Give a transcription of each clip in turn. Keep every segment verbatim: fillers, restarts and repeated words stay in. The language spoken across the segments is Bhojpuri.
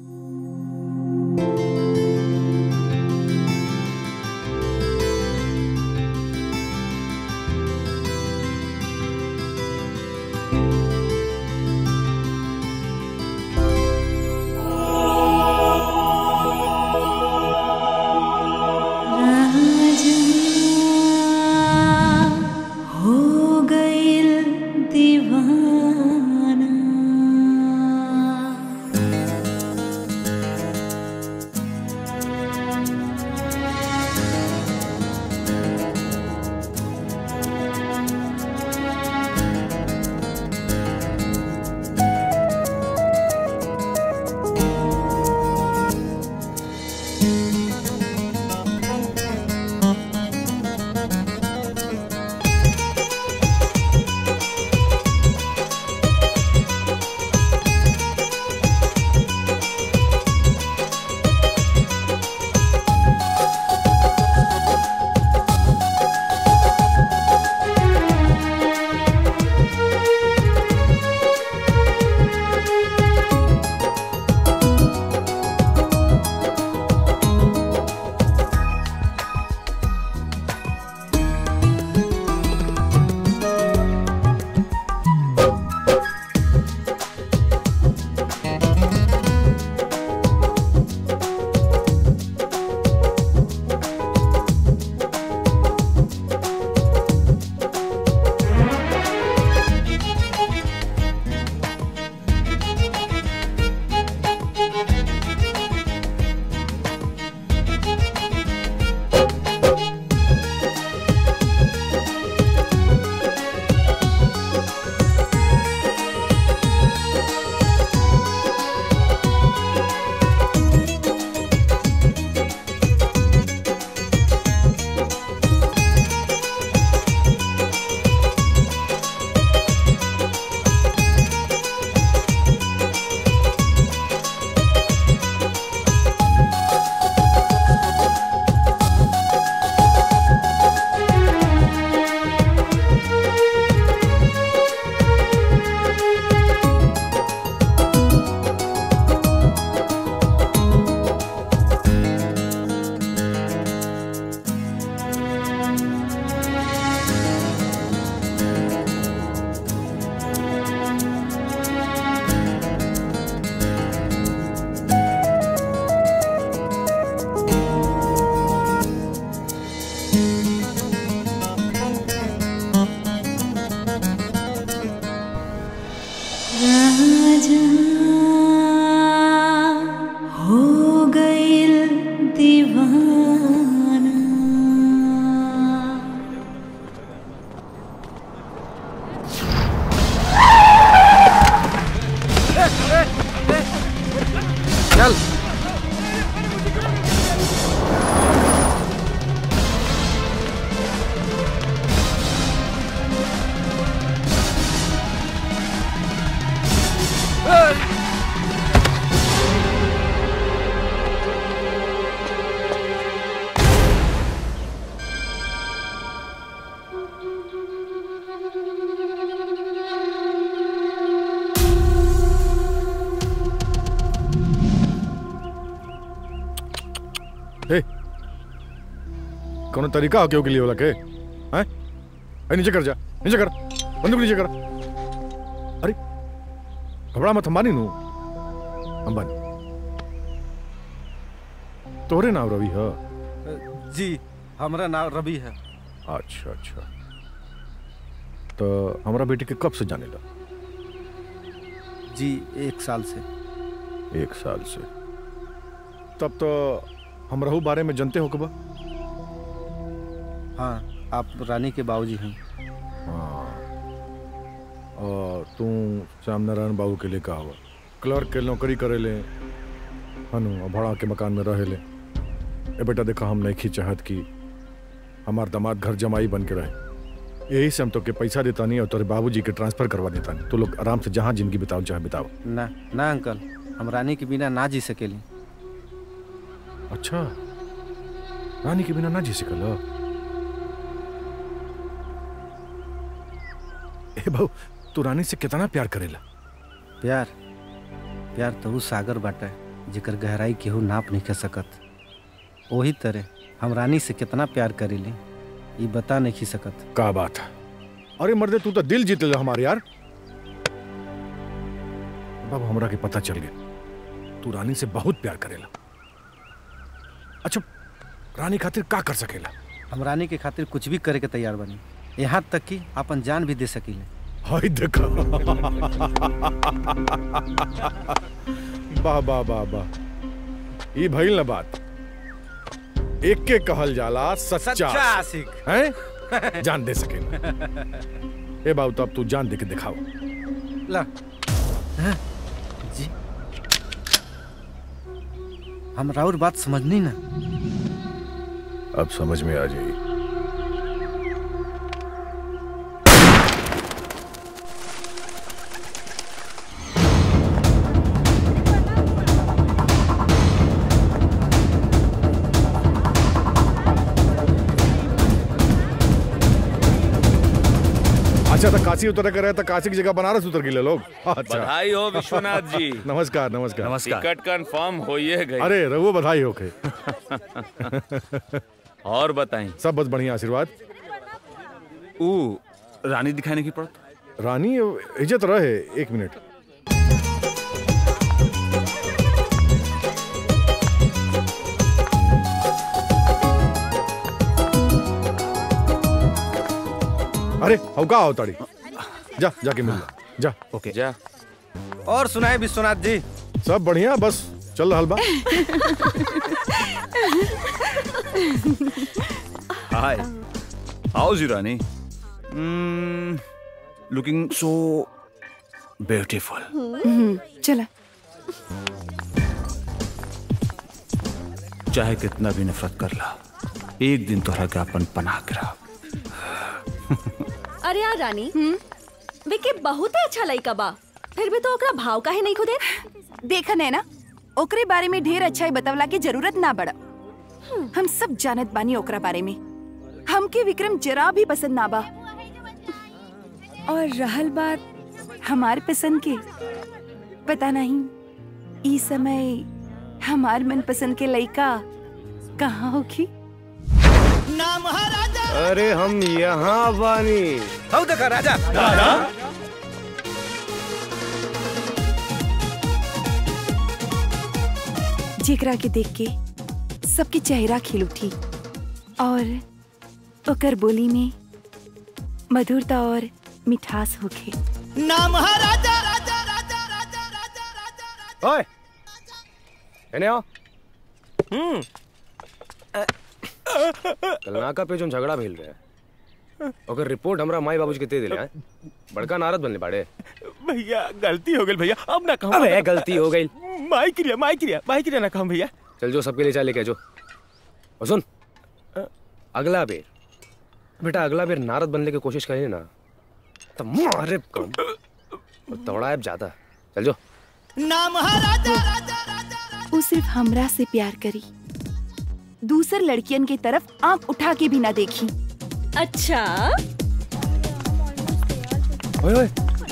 कौन तरीका हो क्यों के लिए वाला के हैं? अरे नीचे कर जा, नीचे कर, बंदूक नीचे कर। अरे घबरा मत, अंबानी नू अंबानी तोरे नाम रवि है? जी हमारा नाम रवि है। अच्छा अच्छा, तो हमारा बेटी के कब से जाने ला? जी एक साल से। एक साल से? तब तो हम रहू बारे में जानते हो कब? हाँ, आप रानी के बाबूजी हैं। हाँ, और तू श्याम नारायण बाबू के लिए कहा हुआ क्लर्क के नौकरी करे ले हनु और भाड़ा के मकान में रहे ले। ए बेटा देखा, हम नहीं खी चाहत कि हमार दामाद घर जमाई बन के रहे, यही से हम तो के पैसा देता नहीं और तेरे बाबूजी के ट्रांसफर करवा देता नहीं। तो लोग आराम से जहाँ जिंदगी बिताओ चाहे बिताओ। ना ना अंकल, हम रानी के बिना ना जी सकेली। अच्छा, रानी के बिना ना जी सकल? ए बाबू, तू रानी से कितना प्यार करेला? प्यार प्यार तो सागर बाटा है, जेकर गहराई केहू नाप नहीं कर सकत। वही तरह हम रानी से कितना प्यार करेली ये बता नहीं सकत। का बात है? अरे मर्दे तू तो दिल जीत ले हमारे यार। बाबू हमरा के पता चल गया तू रानी से बहुत प्यार करेला। अच्छा रानी खातिर का कर सकेला? हम रानी के खातिर कुछ भी करे के तैयार बनी, यहाँ तक कि अपन जान भी दे सकीले। हाय देखा वाह वाह वाह वाह, ये भइल ना बात। एक के कहल जाला सच्चा आशिक हैं? जान दे सकेला। ए बाबू तो अब तू जान दे के दिखाओ। ला जी हम राउर बात समझनी ना। अब समझ में आ जाएगी। अच्छा तो काशी उतर कर रहे तो काशी की जगह बनारस उतर गए लोग। अच्छा बधाई हो विश्वनाथ जी। नमस्कार नमस्कार नमस्कार। टिकट कंफर्म हो ये गई। अरे रघु बधाई हो के। और बताएं। सब बस बढ़िया आशीर्वाद। ऊ रानी दिखाने की पड़त। रानी इज्जत रहे। एक मिनट अरे हौका आओ ताड़ी जा जाके मिल जा। ओके जा। और सुनाए विश्वनाथ जी? सब बढ़िया बस चल रहा बा। हाय हाउ इज यू रानी? Looking so beautiful. चला चाहे कितना भी नफरत कर ला, एक दिन तोहरा के अपन पनाह के रहा। अरे यार रानी विकी बहुत ही अच्छा लड़का बा, फिर भी तो ओकरा भाव काहे नहीं खुदे? देखा है ना, ओकरे बारे में ढेर अच्छा ही बतवला की जरूरत ना बड़ा। हम सब जानत बानी ओकरा बारे में। हमके विक्रम जरा भी पसंद ना बा। और रहल बात हमार पसंद के, पता नहीं ई समय हमार मन पसंद के लड़का कहाँ होगी। अरे हम यहाँ बानी। हौ देखा राजा। जेकरा के देख के सबके चेहरा खिल उठी और ओकर बोली में मधुरता और मिठास होके। नाम है राजा राजा राजा राजा राजा राजा। ओए एने आओ। हम्म कलनाका पे जो झगड़ा भेल रहे ओकर रिपोर्ट हमरा माई बाबूजी के दे दिले हैं। बड़का नारद बनले बाड़े। भैया गलती हो गई भैया, अब ना कहूं। अबे गलती हो गई। माई क्रिया माई क्रिया माई क्रिया ना कहूं भैया। चल जो सबके लिए चाय लेके आ जो। और सुन अगला बेर बेटा अगला बेर नारद बनने की कोशिश करिए ना तो मारे कम और दौड़ाए ज्यादा। चल जो। नाम है राजा राजा राजा। वो सिर्फ हमरा से प्यार करी, दूसर लड़कियन के तरफ आंख उठा के भी ना देखी। अच्छा ओए ओए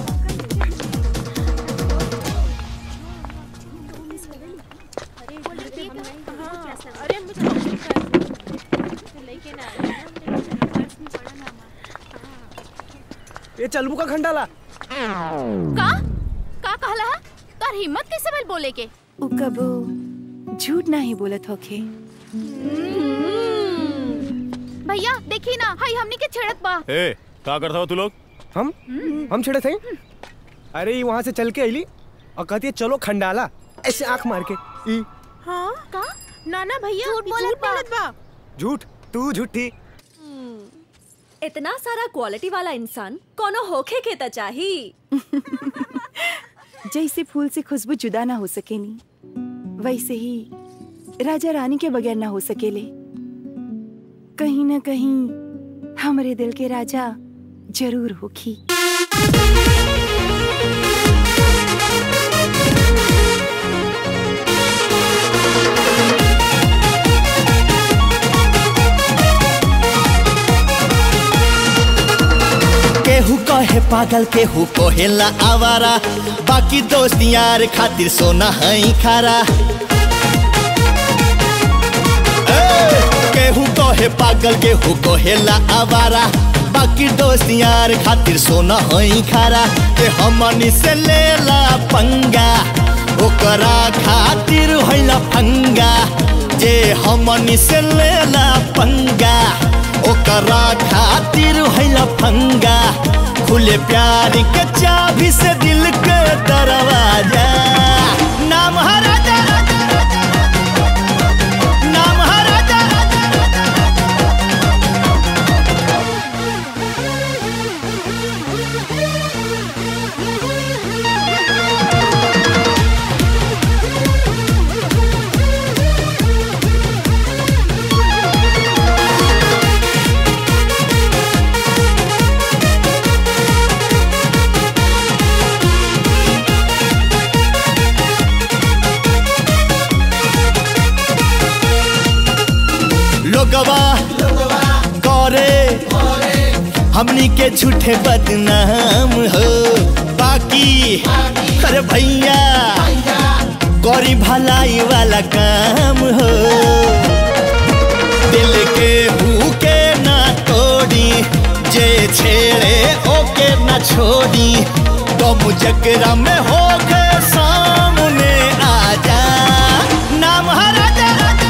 ये चलबू का खंडाला का का कहला है? तार हिम्मत कैसे भेल बोले के? उ कबो झूठ नहीं बोलत होखे। भैया देखी ना, हाय हमनी के छेड़त बा। ए का करता हो तू लोग? हम हम छेड़े थे। अरे ये वहां से चल के आईली और कहती है चलो खंडाला, ऐसे आंख मार के। ई हाँ का नाना भैया झूठ बोलत बा। झूठ तू झूठी। इतना सारा क्वालिटी वाला इंसान कोनो होखे के त चाही। जैसे फूल से खुशबू जुदा ना हो सकेनी, वैसे ही राजा रानी के बगैर ना हो सकेले। कहीं ना कहीं हमारे दिल के राजा जरूर होखी। केहू कहे पागल केहू कहेला आवारा, बाकी दोस्त यार खातिर सोना है खारा। केहू कहे पागल केहू कहेला आवारा, बाकी दोस्त यार खातिर सोना हई खारा। के हमनी से लेला पंगा ओकरा खातिर होइला फंगा। जे हमनी से लेला पंगा ओकरा खातिर होइला फंगा। खुले प्यार के चाबी से दिल के दरवाजा। नाम है राजा, नाम है राजा। लोगवा करे हमनी के झूठे बदनाम हो। बाकी अरे भैया गौरी भलाई वाला काम हो। दिल के भूखे ना तोड़ी, जे छेड़े ओके ना छोड़ी। तुम जकरा में हो गए सामने आजा। नाम है राजा,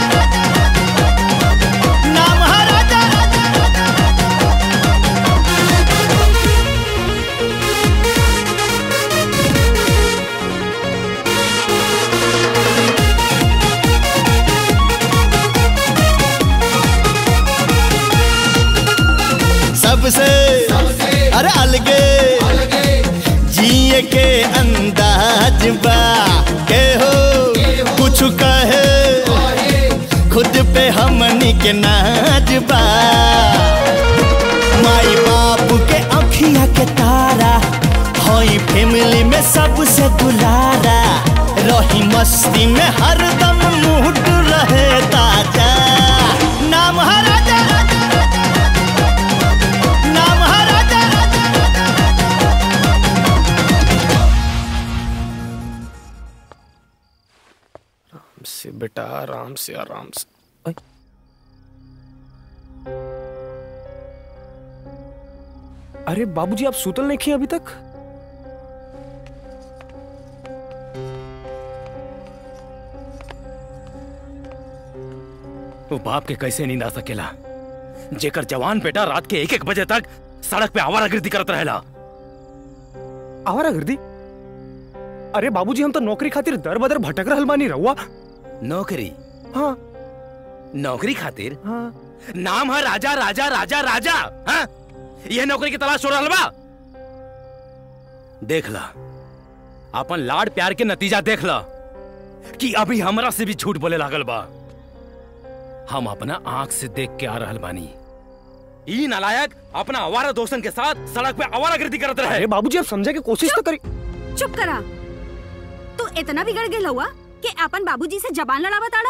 नाम है राजा। सबसे अरे अलगे जिए के अंदाज बा। के हो कुछ कहे खुद पे हमनी के नाज बा। माई बाप के आँखिया के तारा होई फैमिली में सबसे दुलारा। रही मस्ती में हरदम मूड रहे ताजा। नाम है राजा, नाम है राजा। आराम से बेटा, आराम से आराम से। अरे बाबूजी आप सूतल नहीं किए अभी तक? तो बाप के कैसे नींद आ सकेला जेकर जवान बेटा रात के एक एक बजे तक सड़क पे आवारागर्दी करत रहेला। आवारागर्दी? अरे बाबूजी हम तो नौकरी खातिर दर बदर भटक रहल बानी रहुआ। नौकरी? हाँ नौकरी खातिर? हाँ। नाम है राजा राजा राजा राजा। हाँ? यह नौकरी की तलाश हो रहल बा। देख ला अपन लाड प्यार के नतीजा देख ला कि अभी हमरा से भी झूठ बोले लागल बा। हम अपना आंख से देख के आ रहल बानी। ई नालायक अपना आवारा दोस्तन के साथ सड़क पे आवारागर्दी करत रहे। अरे बाबूजी आप समझे की कोशिश तो करी। चुप करा। तू इतना बिगड़ गेल हुआ कि अपन बाबूजी से जबान लड़ावा ताड़ा।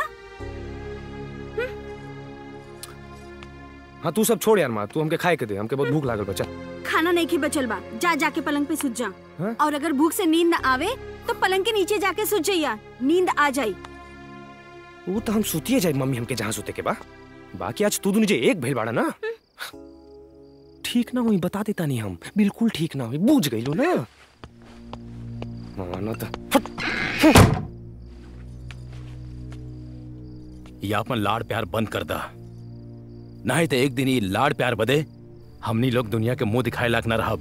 हाँ तू सब छोड़ यार माँ, तू हमके खाए के दे, हमके बहुत भूख लागल बच्चा। खाना नहीं की बचल बा, जा जाके पलंग पे सुत जा। हाँ? और अगर भूख से नींद न आवे तो पलंग के नीचे जाके सुत जाइया, नींद आ जाई। वो तो हम सुतिए जाए मम्मी हमके जहाँ सुते के बा। बाकी आज तू मुझे एक भेल बाड़ा ना। ठीक ना हुई बता देता नहीं, हम बिल्कुल ठीक ना हुई, बूझ गई लो ना। मानो तो या अपन लाड़ प्यार बंद कर दा, नहीं तो एक दिन ये लाड़ प्यार बदे हमनी लोग दुनिया के मुंह दिखाए लायक न रहब।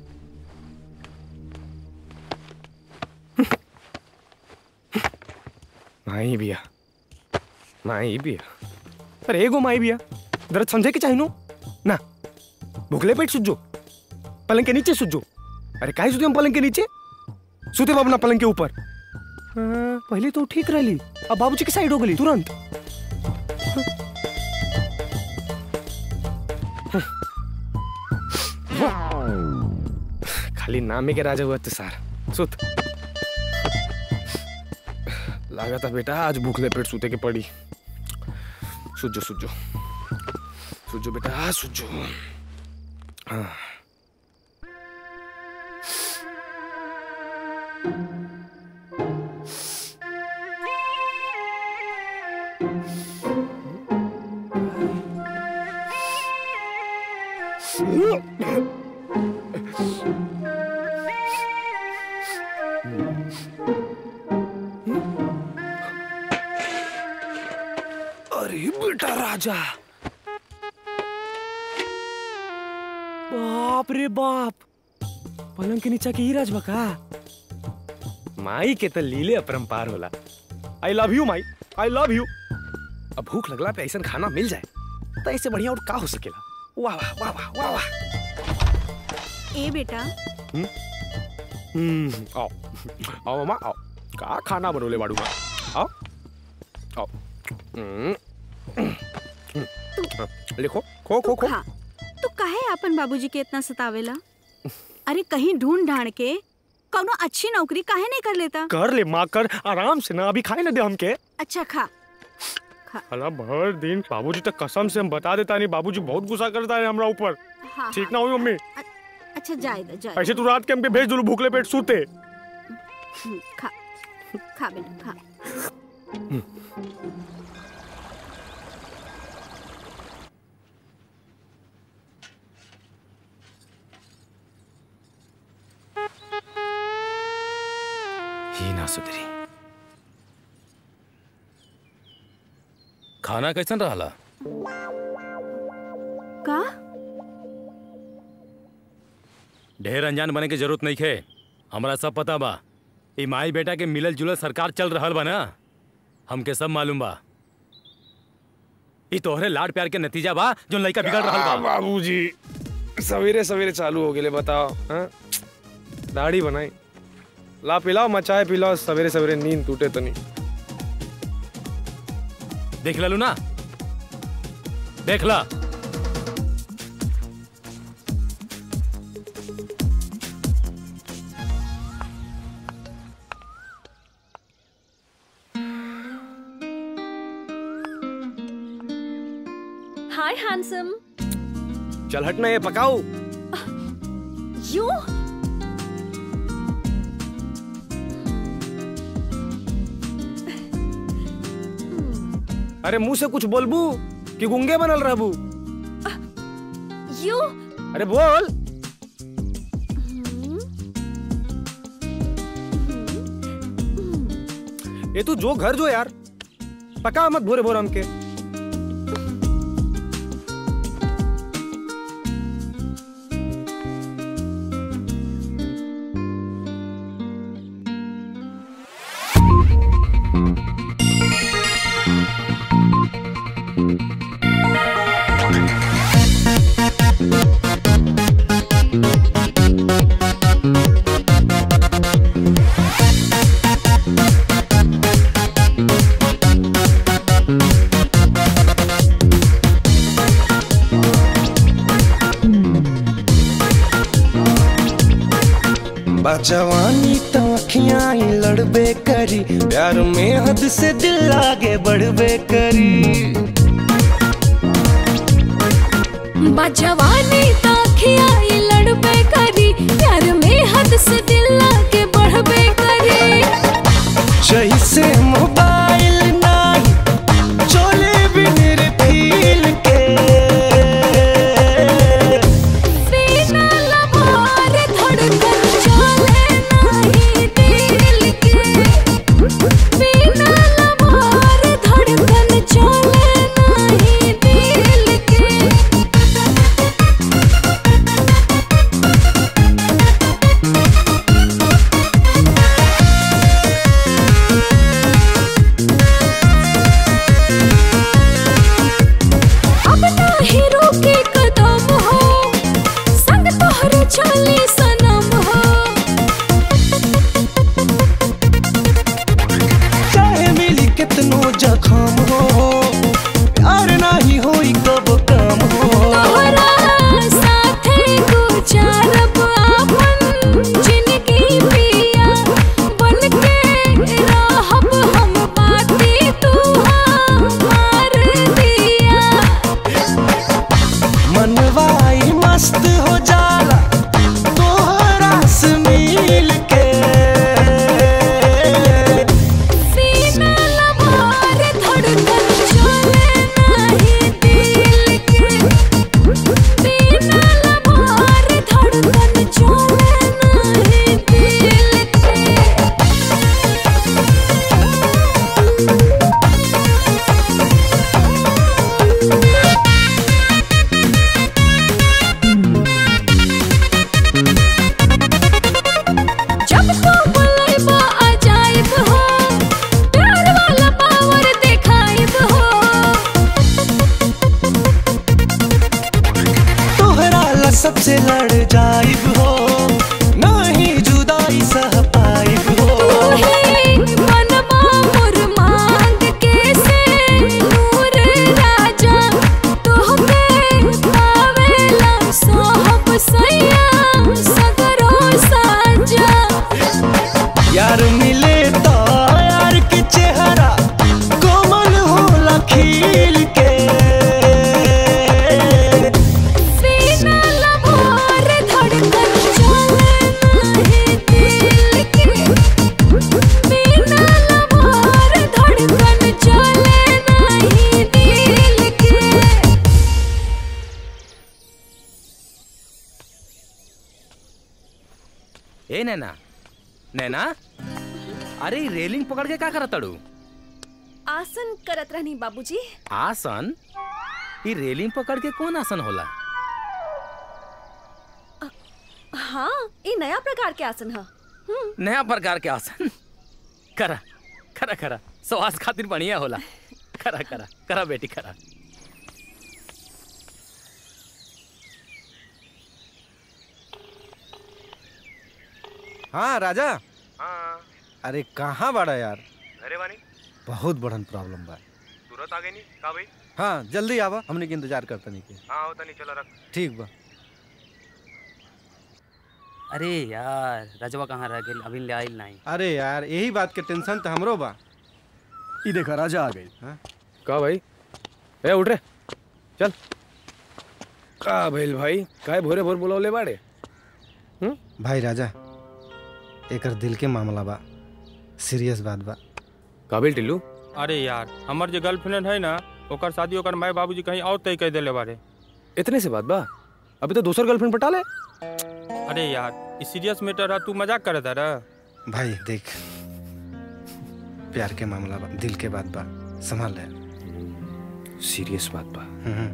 माई बिया, माई बिया, अरे एगो माई बिया दर्द समझे के चाहिए ना। भूखले पेट सुजो, पलंग के नीचे सुजो। अरे काहे सुते हम पलंग के नीचे? सुते बाबू ना पलंग के ऊपर। पहले तो ठीक रही, अब बाबूजी की साइड हो गई तुरंत। खाली नामे के राजा हुआ तो सार सुत। लगा था बेटा आज भूखले पेट सूते के पड़ी। सुजो सुजो सुजो बेटा सुजो। हाँ। अरे बेटा राजा, बाप रे बाप, पलंग के नीचे की ही राज बका। माई के तो लीले अपरंपार होला। आई लव यू माई, आई लव यू। अब भूख लगला पे ऐसा खाना मिल जाए तो इससे बढ़िया और का हो सकेला। वाह वाह वाह वाह वाह वाह। ए बेटा, हम्म हम्म आओ आओ मामा आओ। का खाना बनोले बाड़ू माँ, आओ आओ। हम्म लिखो, खो खो खो। हाँ, तू काहे अपन बाबूजी के इतना सतावेला? अरे कहीं ढूंढ ढांड के कौनो अच्छी नौकरी काहे नहीं कर लेता? कर ले माँ, कर आराम से ना, अभी खाए ना दे हमके। अच्छा खा खा। अला भर दिन बाबूजी तक कसम से हम बता देता नहीं, बाबूजी बहुत गुस्सा करता है हमरा ऊपर। हाँ, ठीक हाँ। ना हुई मम्मी? अच्छा जाए दे जाए। ऐसे तू रात के हमके भेज दो भूखले पेट सूते। हम्म, खा खा बेटा खा। ही ना सुधरी। खाना कैसन रहला? का? ढेर अनजान बने की जरूरत नहीं है, हमरा सब पता बा। ई माई बेटा के मिलल जुलल सरकार चल रहल बा ना, हमके सब मालूम बा। ई तोहरे लाड प्यार के नतीजा बा जो लड़का बिगड़ रहल बा। बाबूजी सवेरे सवेरे चालू हो गेले, बताओ। हाँ दाढ़ी बनाई, ला पिलाओ, मचाए पिलाओ, सवेरे सवेरे नींद टूटे तो नहीं। देख ललू ना, देख ला। Hi handsome. चल हटना, ये पकाओ। यू अरे मुंह से कुछ बोलबू कि गुंगे बनल रहबू? यू अरे बोल। ये तू जो घर जो यार, पका मत भोरे भोर हमके। जवानी तो अखियां ही लड़बे करी, प्यार में हद से दिल आगे बढ़बे करी। जवानी तो अखियां ही लड़बे करी, प्यार में हद से दिल आगे बढ़बे करी। सही से मोबाइल नहीं चले बिन रिफिल के, बिना लबार धड़कन चले नहीं दिल के, बिना लबार धड़कन चले नहीं दिल के। सबसे लड़ जाइब हो, नाही जुदाई सह पाइब हो। मनवा मोर मांग के से नूर राजा, तोहके पावेला सोहब सैया सगरो साजा। यार मिले तो यार के चेहरा कोमल होला खिल के, सीना लबोर धड़कन चले नहीं दिल के, सीना लबोर धड़कन चले नहीं दिल के। ए नैना, नैना, अरे ई रेलिंग पकड़ के का करत तड़ू? आसन करत रहनी बाबूजी। आसन? ई रेलिंग पकड़ के कौन आसन होला? हाँ, ये नया प्रकार के आसन है। नया प्रकार के आसन? करा करा करा, स्वास्थ्य खातिर बढ़िया होला। करा करा करा बेटी करा। हाँ राजा। हाँ अरे कहाँ बड़ा यार? अरे वानी बहुत बड़न प्रॉब्लम बा। तुरंत आ गई नहीं का भाई? हाँ जल्दी आवा, हमने के इंतजार करता नहीं के। हाँ होता नहीं, चला रख। ठीक बा। अरे यार रजवा कहाँ रह गई, अभी ले आइल नहीं। अरे यार यही बात के टेंशन तो हमरो बा। ई देखा राजा आ गई। हाँ का भाई? ए उठ रे, चल। का भइल भाई? काय भोरे भोर बुलावले बाड़े? हम्म भाई राजा, एकर दिल के मामला बा, सीरियस बात बा। काबिल टिल्लू? अरे यार हमार जो गर्लफ्रेंड है ना, ओकर शादी ओकर माई बाबूजी कहीं और तय कर देले बारे। इतने से बात बा? अभी तो दूसर गर्लफ्रेंड पटा ले। अरे यार ये सीरियस मैटर है, तू मजाक कर रहा है। भाई देख, प्यार के मामला बा, दिल के बात बा, संभाल ले। सीरियस बात बा। हम्म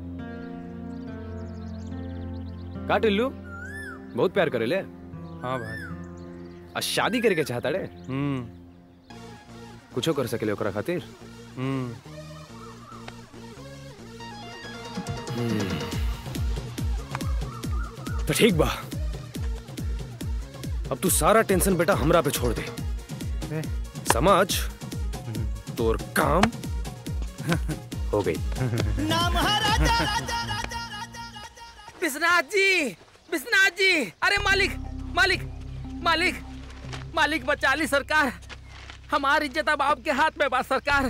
का टिल्लू बहुत प्यार करे ले? हाँ भाई। आ शादी करे के चाहता रे? हम्म कुछो कर सकेले ओकरा खातिर? हम्म हम्म तो ठीक बा, अब तू सारा टेंशन बेटा हमरा पे छोड़ दे। समझ, तोर काम हो गई। विश्वनाथ जी, विश्वनाथ जी, अरे मालिक मालिक मालिक मालिक बचा ली सरकार, हमारी इज्जत अब आपके हाथ में बा सरकार।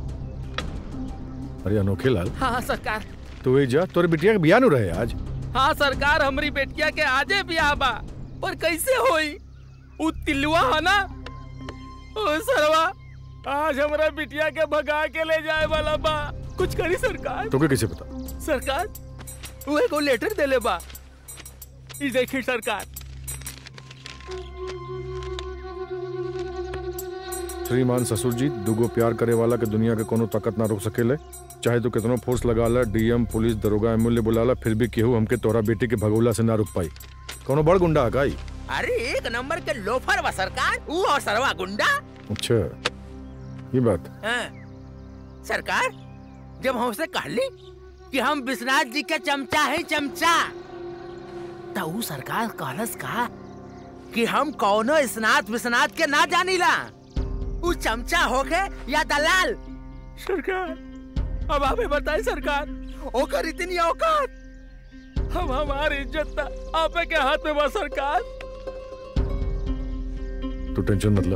अरे अनोखे लाल, हाँ सरकार। तू ही जा, तोरे बिटिया के बियाह नु रहे आज। हाँ सरकार, हमारी बेटिया के आजे बियाह बा, पर कैसे होई? उ तिलुआ है ना, ओ सरवा आज हमारा बिटिया के भगा के ले जाए वाला बा। कुछ करी सरकार। तोके कैसे पता? सरकार वो एगो लेटर देले बा, ई देखी सरकार। श्रीमान ससुर जी, दुगो प्यार करे वाला के दुनिया के कोनो ताकत ना रोक सकेले। चाहे तो कितनो फोर्स लगा ला, डीएम पुलिस दरोगा एमएलए बुला ला, फिर भी केहू हमके तोरा बेटी के भगोला से ना रुक पाई। कोनो बड़ गुंडा हकाई? अरे एक नंबर के लोफर बा सरकार, वो और सरवा गुंडा। अच्छा ये बात। हाँ। सरकार जब हमसे कहली कि हम विश्वनाथ जी के चमचा है चमचा, तो वो सरकार कहलस का कि हम कौनो स्नात विश्वनाथ के ना जानीला, वो चमचा होके या दलाल। सरकार अब आप बताइए सरकार, ओकर इतनी औकात, हम हमारी इज्जत आपे के हाथ में बा सरकार। तू टेंशन मत ले,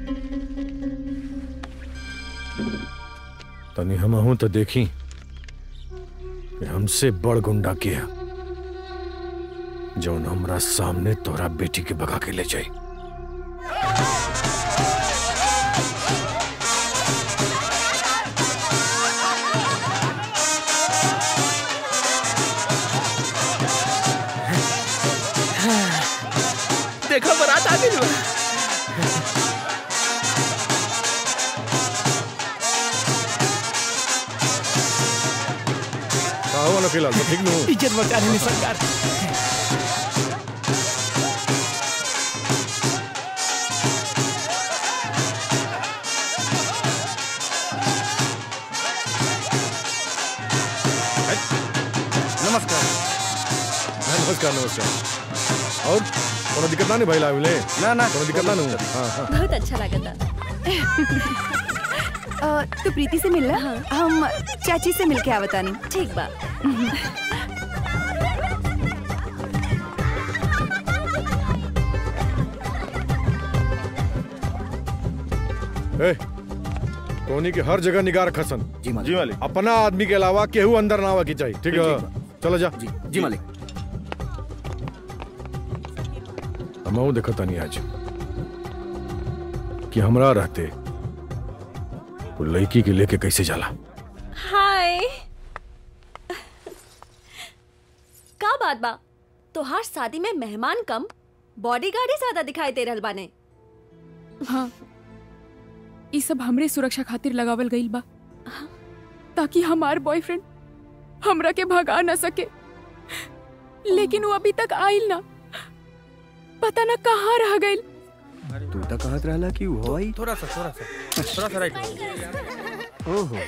तनी हम हूं तो देखी कि हमसे बड़ गुंडा किया जौन हमरा सामने तोरा बेटी के भगा के ले जाए। देखो बारात आ गई। कहो ना फिलहाल तो ठीक नहीं हूँ। इज्जत बचा रही सरकार। नमस्कार। नमस्कार नमस्कार। और कोनो दिक्कत ना नहीं भाई लाविले? ना ना कोनो दिक्कत ना नहीं। हाँ हाँ। बहुत अच्छा लगा था। अ, तू प्रीति से मिलना? हम चाची से मिलके आवतानी। ठीक बा। ए, टोनी की हर जगह निगाह रखा सन। जी मालिक। जी मालिक। अपना आदमी के अलावा केहू अंदर ना आवा की चाहिए। ठीक है, चलो जा। जी जी मालिक। हम देखा था नहीं आज कि हमरा रहते वो लड़की के लेके कैसे जाला। हाय। का बात बा? तोहार शादी में मेहमान कम, बॉडीगार्ड ही ज्यादा दिखाई दे रहल बाने। हाँ, ये सब हमरे सुरक्षा खातिर लगावल गईल बा, ताकि हमार बॉयफ्रेंड हमरा के भगा ना सके। लेकिन वो अभी तक आइल ना, पता ना कहाँ रह गईल। तू तो कहत रहला कि वो आई। थोड़ा सा थोड़ा सा थोड़ा सा राइट। ओहो।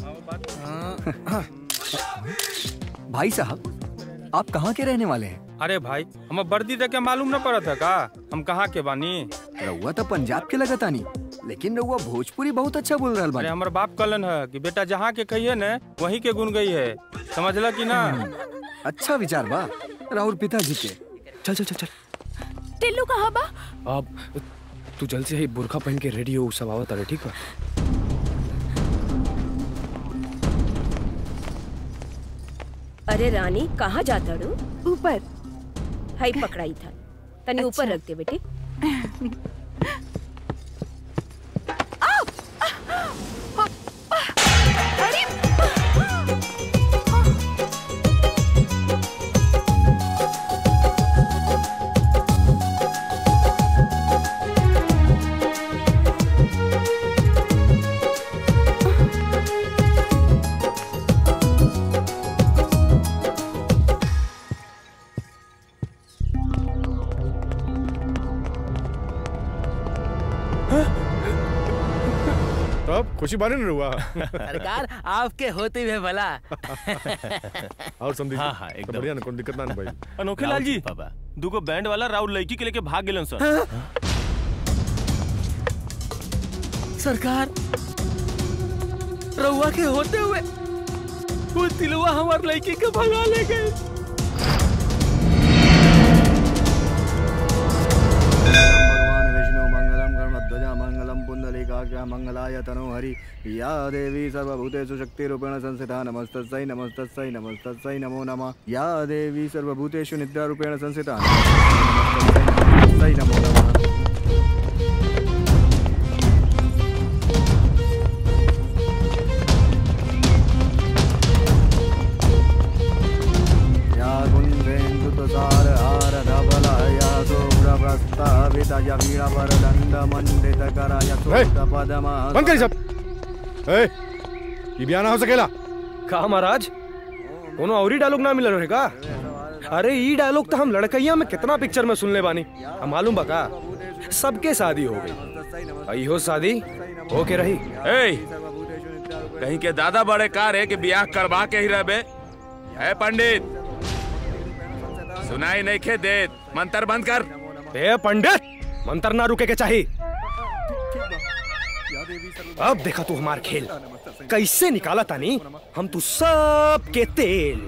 भाई साहब, आप कहाँ के रहने वाले हैं? अरे भाई, हम वर्दी देख के मालूम न पड़ा था का हम कहाँ के बानी? रउआ तो पंजाब के लगतानी, लेकिन रउआ भोजपुरी बहुत अच्छा बोल रहा अरे हमारे बाप कहलन है कि बेटा जहाँ के कहिए न वहीं के गुन गई है, समझला कि ना? अच्छा विचार बा राहुल पिताजी के। चल चल चल चल। टिल्लू कहाँ बा? अब तू जल्द से ही बुरखा पहन के रेडी हो, सब आवत अरे। ठीक है। अरे रानी, कहाँ जाता रू? ऊपर। हाई पकड़ाई था, तनी ऊपर रख दे बेटे। खुशी बाने न हुआ। सरकार आपके होते हुए भला। और संदीप हाँ हाँ एकदम बढ़िया, न कोई दिक्कत ना भाई। अनोखे लाल जी, दुगो बैंड वाला राहुल लड़की के लेके भाग गेलन सर। सरकार रउआ के होते हुए वो तिलवा हमार लड़की के भगा ले गए। मंगलाय तनो हरि या देवी सर्वभूतेषु शक्तिरूपेण संस्थिता नमस्तस्यै नमस्तस्यै नमस्तस्यै नमो नमः। या देवी सर्वभूतेषु निद्रारूपेण संस्थिता नमस्तस्यै नमो नमः। या कुन्देन्दुतुषार हार धवला या शुभ्रप्रस्ताविता या वीणावरदण्डमण्डितकरा या शुद्धपदमा। बंद करी सब। ए, ये बयान हो सकेला का महाराज? कोनो और ही डायलॉग ना मिल रहे का? अरे ये डायलॉग तो हम लड़कैया में कितना पिक्चर में सुनले बानी। हम मालूम बा का सबके शादी हो गई, आई हो शादी हो के रही। ए, कहीं के दादा बड़े कार है कि ब्याह करवा के ही रहबे? है पंडित, सुनाई नहीं खे दे, मंत्र बंद कर। ए पंडित, मंत्र ना रुके के चाहिए। अब देखा तू हमार खेल कैसे निकाला तानी हम तू सब के तेल।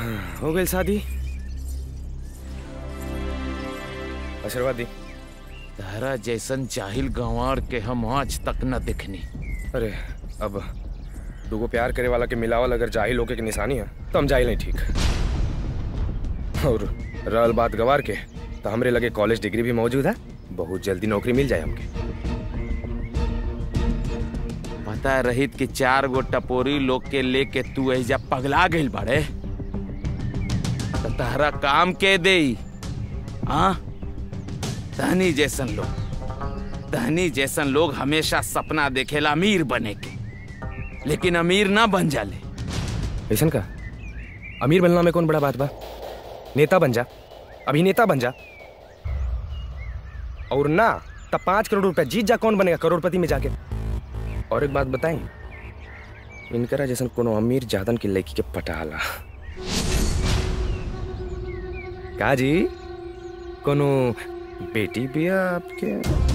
हो गई शादी। आशीर्वाद दी। तारा जैसन जाहिल गंवार के हम आज तक न देखनी। अरे अब दुगो प्यार करे वाला के मिलावल अगर जाहिल होके की निशानी है तो हम जाहिल नहीं ठीक। और रहल बात गवार के तो हमरे लगे कॉलेज डिग्री भी मौजूद है, बहुत जल्दी नौकरी मिल जाए हमके। पता रहित कि चार गो टपोरी लोग के लेके तू ऐजा पगला गइल बाड़े तो तहरा काम के देई। हाँ तहनी जैसन लोग तहनी जैसन लोग हमेशा सपना देखेला अमीर बने के, लेकिन अमीर ना बन जाले। ऐसन का अमीर बनना में कौन बड़ा बात बा? नेता बन जा, अभिनेता बन जा, और ना तब पांच करोड़ रुपया जीत जा, कौन बनेगा करोड़पति में जाके। और एक बात बताएं, इनकरा जैसन कोनो अमीर जादन की लड़की के पटाला का जी? कोनो बेटी भी है आपके?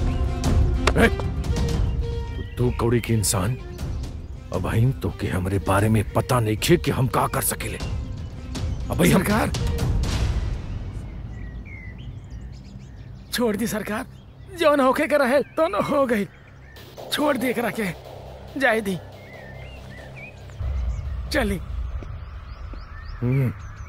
तू कौड़ी की इंसान अब हम तो के हमरे बारे में पता नहीं खे कि हम का कर सकेले। अब हम सरकार छोड़ दी सरकार, जौन होके के रहे तो न हो गई। छोड़ दी करा के जाए दी चली। हम्म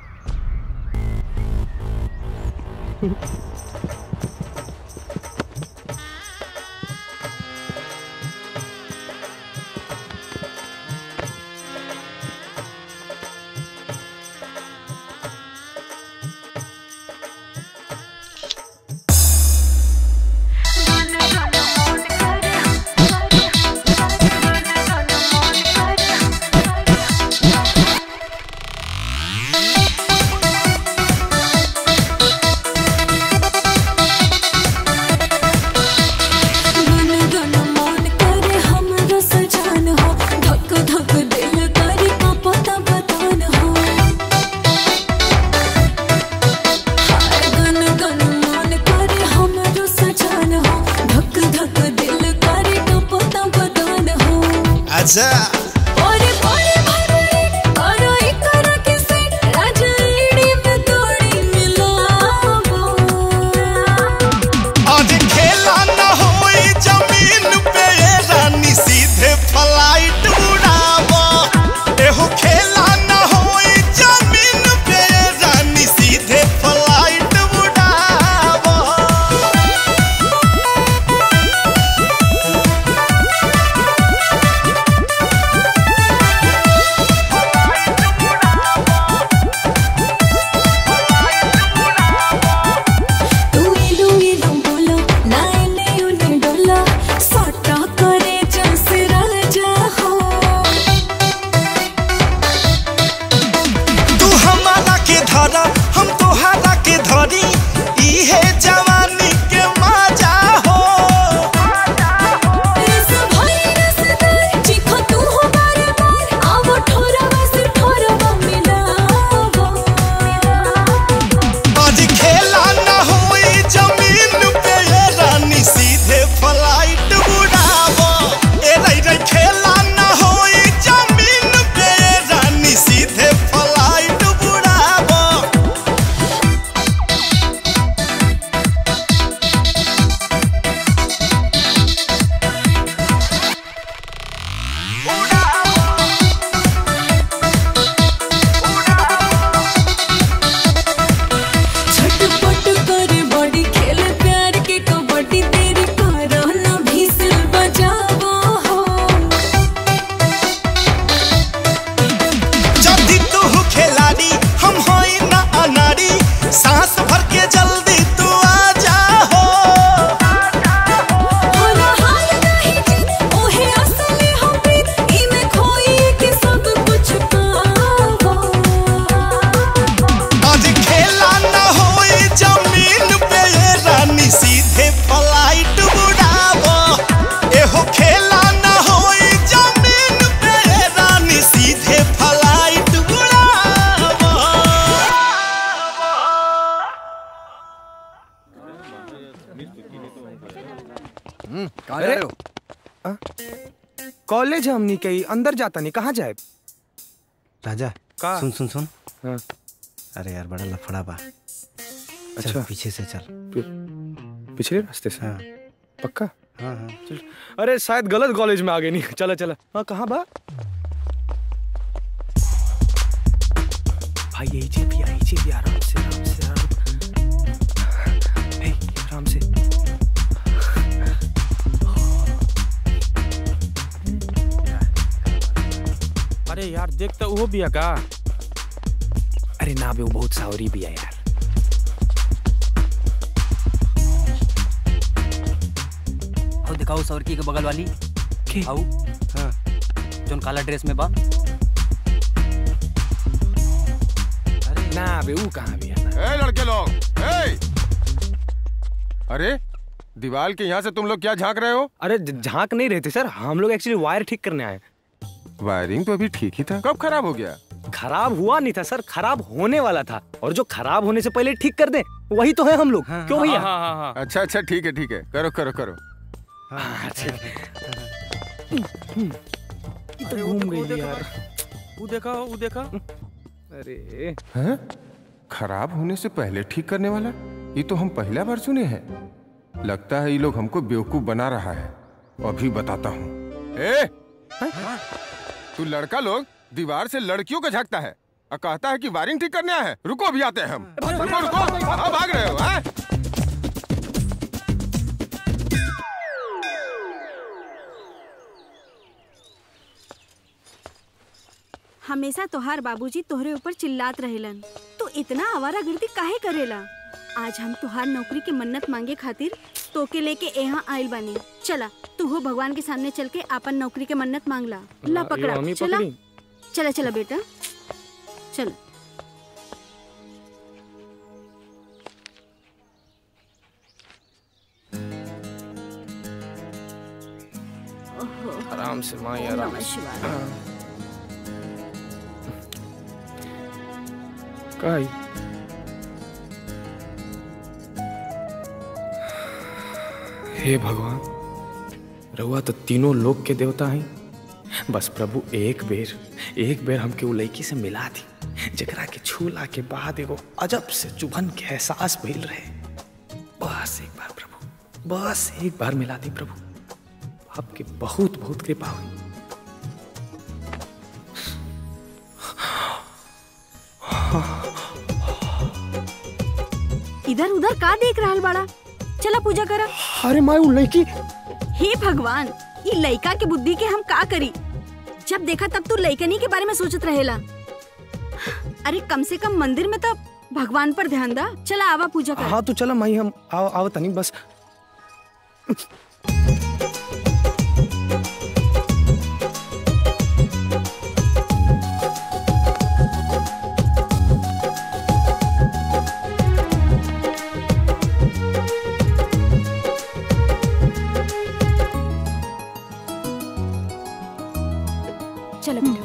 कॉलेज हमनी कहीं अंदर जाता नहीं, कहाँ जाए? राजा का? सुन सुन सुन हाँ। अरे यार बड़ा लफड़ा बा। अच्छा चल, पीछे से चल। पिछले रास्ते से? हाँ पक्का? हाँ हाँ चल। अरे शायद गलत कॉलेज में आ गए। नहीं चला चला। हाँ कहाँ बा? भाई यही चीज भी यही चीज भी आराम से आराम से आराम हे, आराम से। अरे यार देख तो वो भी है का? अरे ना बे वो बहुत सावरी भी है यार। आओ दिखाओ सौरकी के बगल वाली के? आओ हाँ जोन काला ड्रेस में बा। अरे ना बे वो कहाँ भी है? ए लड़के लोग, ए! अरे दीवार के यहाँ से तुम लोग क्या झांक रहे हो? अरे झांक नहीं रहे थे सर, हम लोग एक्चुअली वायर ठीक करने आए। वायरिंग तो अभी ठीक ही था, कब खराब हो गया? खराब हुआ नहीं था सर, खराब होने वाला था। और जो खराब होने से पहले ठीक कर दे वही तो है हम लोग। हाँ, क्यों भैया? हाँ, हाँ, हाँ। अच्छा अच्छा ठीक है ठीक है, करो करो करो। तो घूम गई यार। वो देखा वो देखा। अरे हैं? खराब होने से पहले ठीक करने वाला? ये तो हम पहला बार सुने हैं। लगता है ये लोग हमको बेवकूफ बना रहा है। अभी बताता हूँ। ए तू लड़का लोग दीवार से लड़कियों को झांकता है और कहता है कि वायरिंग ठीक करने आया है। रुको अभी आते हैं हम। रुको रुको, कहाँ भाग रहे हो? हैं? हमेशा तोहार बाबूजी तोहरे ऊपर चिल्लात रहेलन, तो इतना आवारागर्दी काहे करेला? आज हम तुहार नौकरी के मन्नत मांगे खातिर तोके लेके यहाँ आइल बानी। चला तू हो भगवान के सामने चल के आपन नौकरी के मन्नत मांग ला। ला पकड़ा। चला चला चला बेटा चल। आराम से माँ यार। नमः शिवाय। काई हे भगवान, रहुआ तो तीनों लोक के देवता हैं। बस प्रभु एक बेर एक बेर हमके उ लड़की से मिला दी जकरा के छूला के बाद एगो अजब से चुभन के एहसास भइल रहे। बस एक बार प्रभु, बस एक बार मिला दी प्रभु, आपकी बहुत बहुत कृपा हुई। इधर उधर का देख रहा बाड़ा? चला पूजा करा। अरे माँ उ लड़की। हे भगवान, ये लड़का के बुद्धि के हम का करी? जब देखा तब तू लड़कनी के बारे में सोचत रहेला। अरे कम से कम मंदिर में तो भगवान पर ध्यान दा। चला आवा पूजा कर। हाँ तो चला माई, हम आओ आओ तनी बस। चलो बेटा।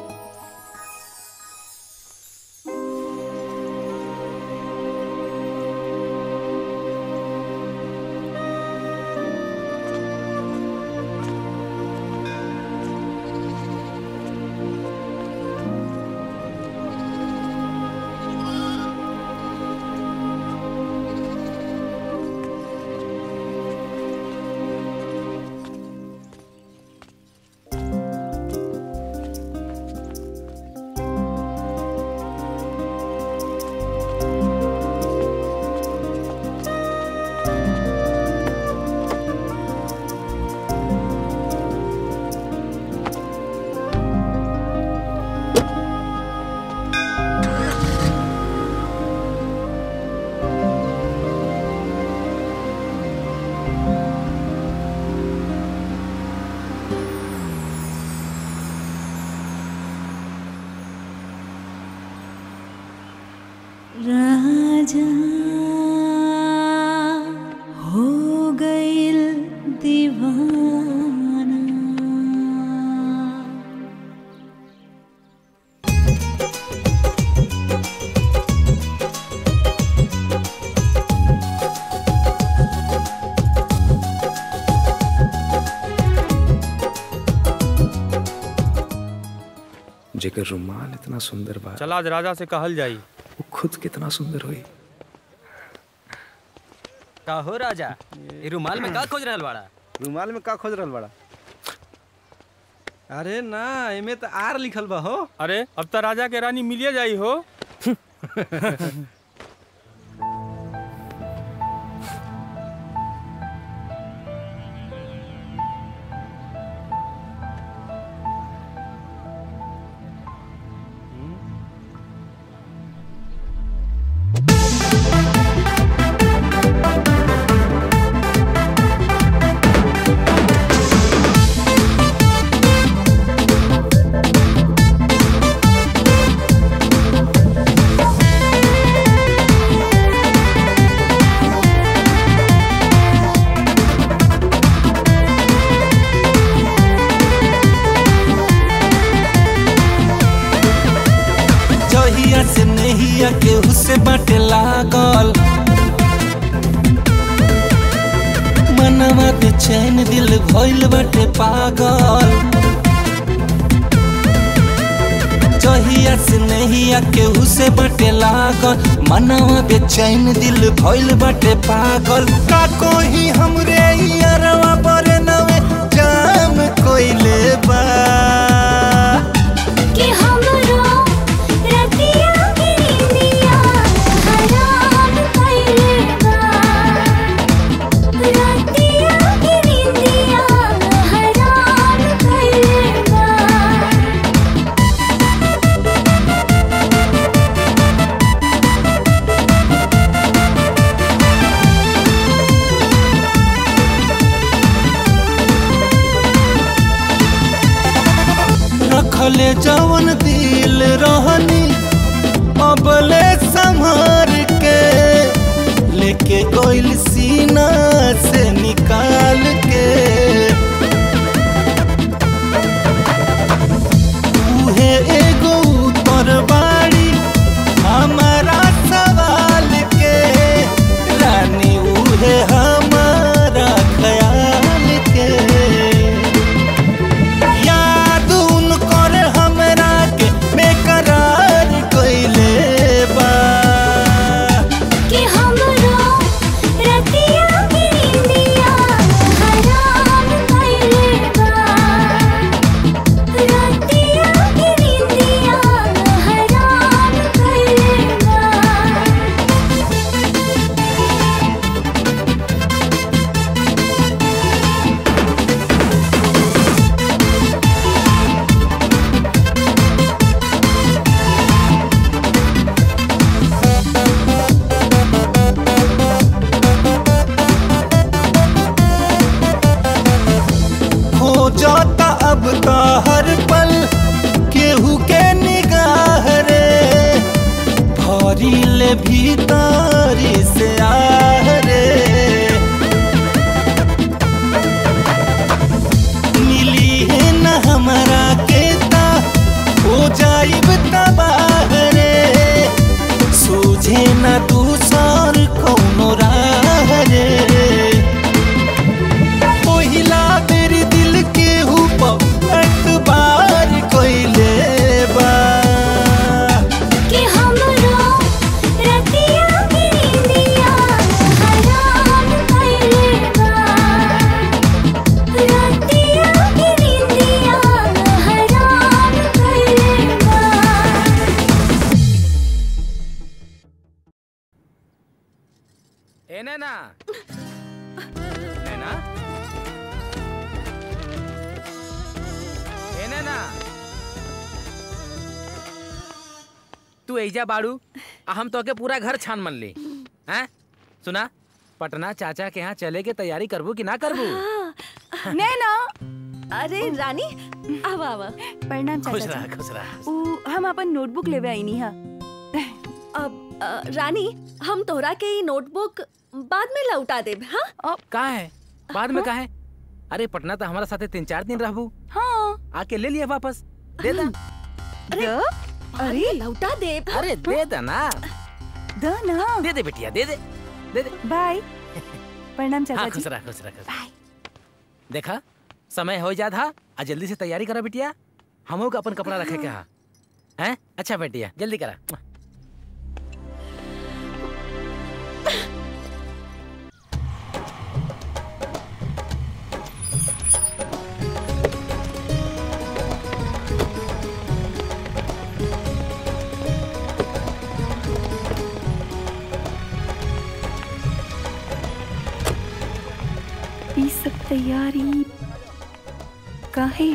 राजा हो गइल दीवाना। जेकर रुमाल इतना सुंदर बा। चला आज राजा से कहल जाई। वो खुद कितना सुंदर हुई। का हो राजा, ये रुमाल में का खोज रहल बाड़ा? रुमाल में का खोज रहल बाड़ा? अरे ना, एमे तो आर लिखल बा हो। अरे अब तो राजा के रानी मिलिए जाई हो। केहू से बाटे लागल, मनवा बेचैन दिल भइल बाटे पागल। जहिया से नहिया केहू से बाटे लागल, मनवा बेचैन दिल भइल बाटे पागल। का कोई हमरे यारवा बरे नवे जाम कोइले बा कि हमरो रतिया गिरिया हराम कइले बा, रतिया गिरिया हराम कइले बा। रखले जवन दिल रहनी अबले संभार के, लेके कोइल सीना से निकाल के। उहे एगो उतर बाड़ी हमारा सवाल के, रानी उहे हमारा ख्याल के। याद उन कर हमरा के बेकरार कइले बा कि हमरो रतिया गिरिया हराम कइले बा, रतिया गिरिया हराम कइले बा। हो जाता अब तो हर पल केहू के निगाह रे, भरी ले भीतरी से आह रे। मिली है न हमारा के ता हो जाइब तबाह रे, सूझे न दूसर कौनो राह रे। पहिला तेरी दिल के ऊपर एतबार कइले बा कि हमरो रतिया गिरिया हराम कइले बा, रतिया गिरिया हराम कइले बा। ए नैना, नैना, ए नैना, तू एजा बाड़ू आ हम तोके पूरा घर छान मन ली हैं? सुना, पटना चाचा के यहाँ चले के तैयारी करबू कि ना करबू? नैना, अरे रानी आवा आवा। प्रणाम खुश चाचा रहा, जी। खुश रहा। उ, हम अपन नोटबुक लेवे आईनी हा। अब अ, रानी हम तोहरा के ई नोटबुक बाद में लौटा देब। हाँ कहाँ है? बाद में कहाँ है? अरे पटना तो हमारा साथे तीन चार दिन रहबू। हाँ आके ले लिया वापस, दे दा। अरे अरे लौटा देब। अरे दे दा ना, द ना, दे दे बेटिया, दे दे, दे दे। बाय। प्रणाम चाचा हाँ, जी। खुश रहा, खुश रहा, खुश रहा। देखा समय हो जा था, आ जल्दी से तैयारी करा बिटिया। हमो का अपन कपड़ा रखे के हा हैं? अच्छा बेटिया जल्दी करा। तैयारी काहे?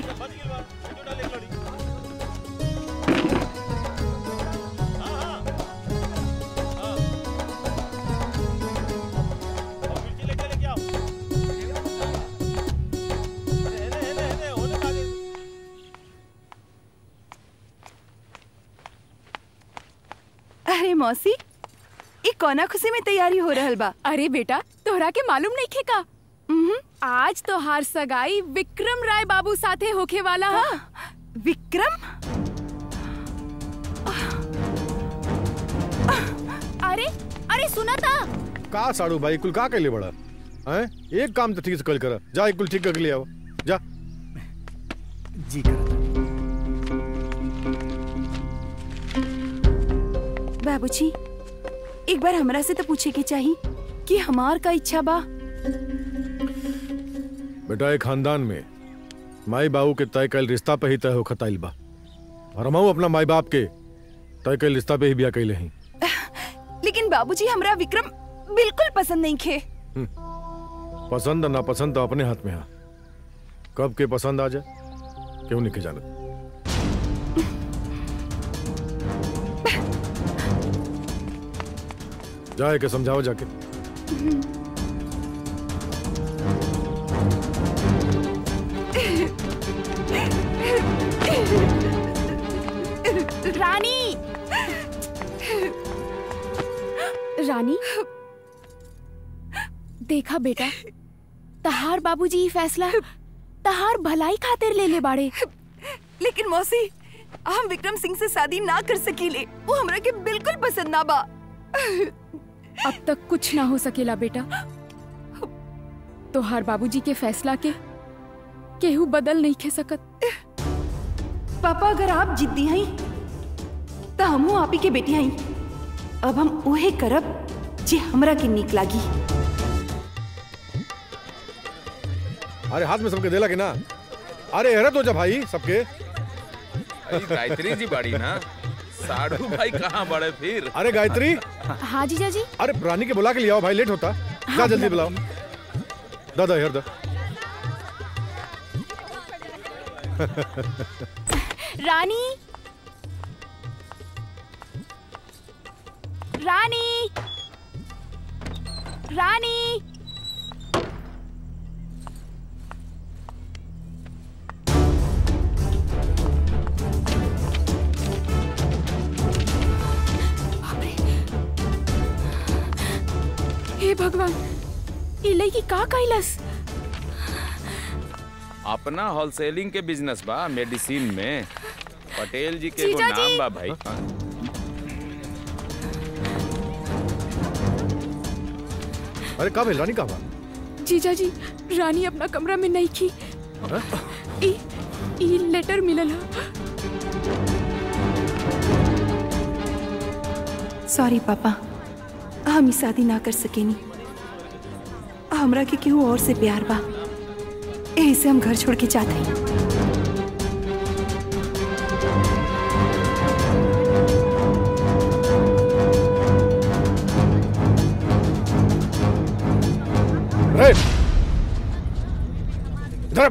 अरे मौसी, ई कौना खुशी में तैयारी हो रहल बा? अरे बेटा, तोहरा के मालूम नहीं खे का? आज तो हार सगाई विक्रम राय बाबू साथे होखे वाला है। हाँ, विक्रम? अरे अरे सुना था का साड़ू भाई कुल का कैले बड़ा हैं? एक काम तो ठीक से कल कर जा, एक कुल ठीक कर ले आओ जा जी कर। बाबूजी, एक बार हमरा से तो पूछे के चाहिए कि हमार का इच्छा बा। बेटा, एक खानदान में माई बाबू के तय कैल रिश्ता पे ही तय हो खताइल बा, और हमहू अपना माई बाप के तय कैल रिश्ता पे ही बिया कैले हैं। लेकिन बाबूजी, हमरा विक्रम बिल्कुल पसंद नहीं खे। पसंद ना पसंद तो अपने हाथ में है, कब के पसंद आ जाए क्यों नहीं के जानत। जाए के समझाओ जाके। रानी रानी देखा बेटा, तहार बाबूजी ये फैसला तहार भलाई खातिर ले ले बाड़े। लेकिन मौसी, हम विक्रम सिंह से शादी ना कर सकीले, वो हमरा के बिल्कुल पसंद ना बा। अब तक कुछ ना हो सकेला बेटा, तोहार बाबूजी के फैसला के केहू बदल नहीं खे सकत। पापा, अगर आप जिद्दी हैं तो हमहू आप ही के बेटी हैं। अब हम उहे करब जे हमरा के नीक लागी। अरे हाथ में सबके देला के ना? अरे हैरत हो जा भाई सबके। गायत्री जी बड़ी ना, साधु भाई कहाँ बड़े फिर? अरे गायत्री। हाँ जीजा जी। अरे रानी के बुला के ले आओ भाई, लेट होता। जा जल्दी बुलाओ। दादा यार दा। रानी रानी रानी हे भगवान, ये लड़की का कैलस? अपना होलसेलिंग के बिजनेस बा, मेडिसिन में। पटेल जी के वो जीजा नाम जी। बा भाई। अरे का भेल? रानी का बा? जीजा जी, रानी अपना कमरा में नहीं थी। ई ई लेटर मिलल है। सॉरी पापा, हम ई शादी ना कर सकेनी। हमरा के केहू और से प्यार बा, यही से हम घर छोड़ के जाते हैं। रे इधर।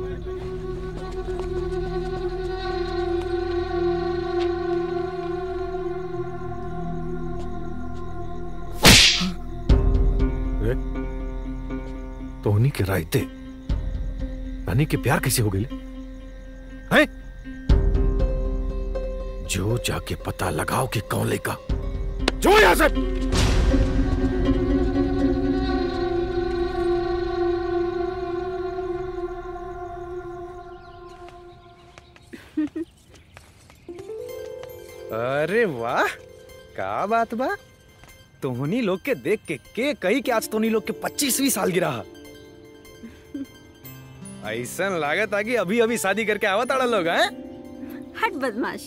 रे तोहनी के रायते रानी के प्यार कैसे हो गए हैं? जो जाके पता लगाओ कि कौन लेगा। जो यहां से। अरे वाह, का बात बा। तोहनी लोग के देख के के कही कि आज तोहनी लोग के पच्चीसवीं साल गिरा। ऐसा लागत है कि अभी अभी शादी करके आवत आड़ा लोग हैं। हट बदमाश।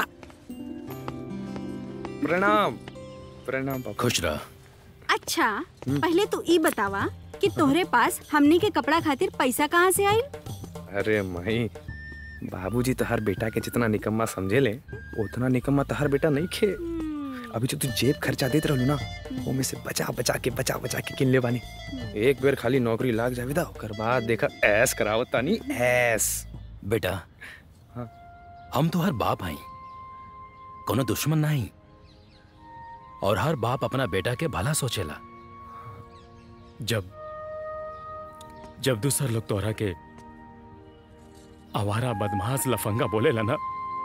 प्रणाम प्रणाम पापा। खुश रह। अच्छा, पहले तू ई बतावा कि तोहरे पास हमनी के कपड़ा खातिर पैसा कहाँ से आई? अरे माई, बाबूजी तो हर बेटा के जितना निकम्मा समझे ले, उतना निकम्मा तो हर बेटा नहीं खे। अभी जो तू जेब खर्चा देते रहलू ना वो में से बचा बचा के बचा बचा के किन ले बानी। एक बेर खाली नौकरी लाग जावे दा ओकर बाद देखा ऐस करावत तानी ऐस। बेटा हाँ। हम तो हर बाप हैं, कोनो दुश्मन नहीं, और हर बाप अपना बेटा के भला सोचेला। जब जब दूसर लोग तोहरा के आवारा बदमाश लफंगा बोलेला ना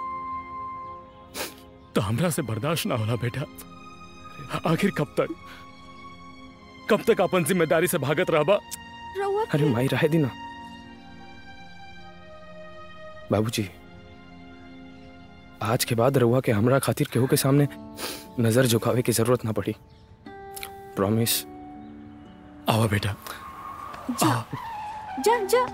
तो हमरा से बर्दाश्त ना होला बेटा। आखिर कब तक कब तक अपन जिम्मेदारी से भागत रहबा? अरे माई रहे दी ना बाबूजी, आज के बाद रहुआ के हमरा खातिर केहू के सामने नजर झुकावे की जरूरत ना पड़ी। प्रॉमिस। आवा बेटा जा जा जा।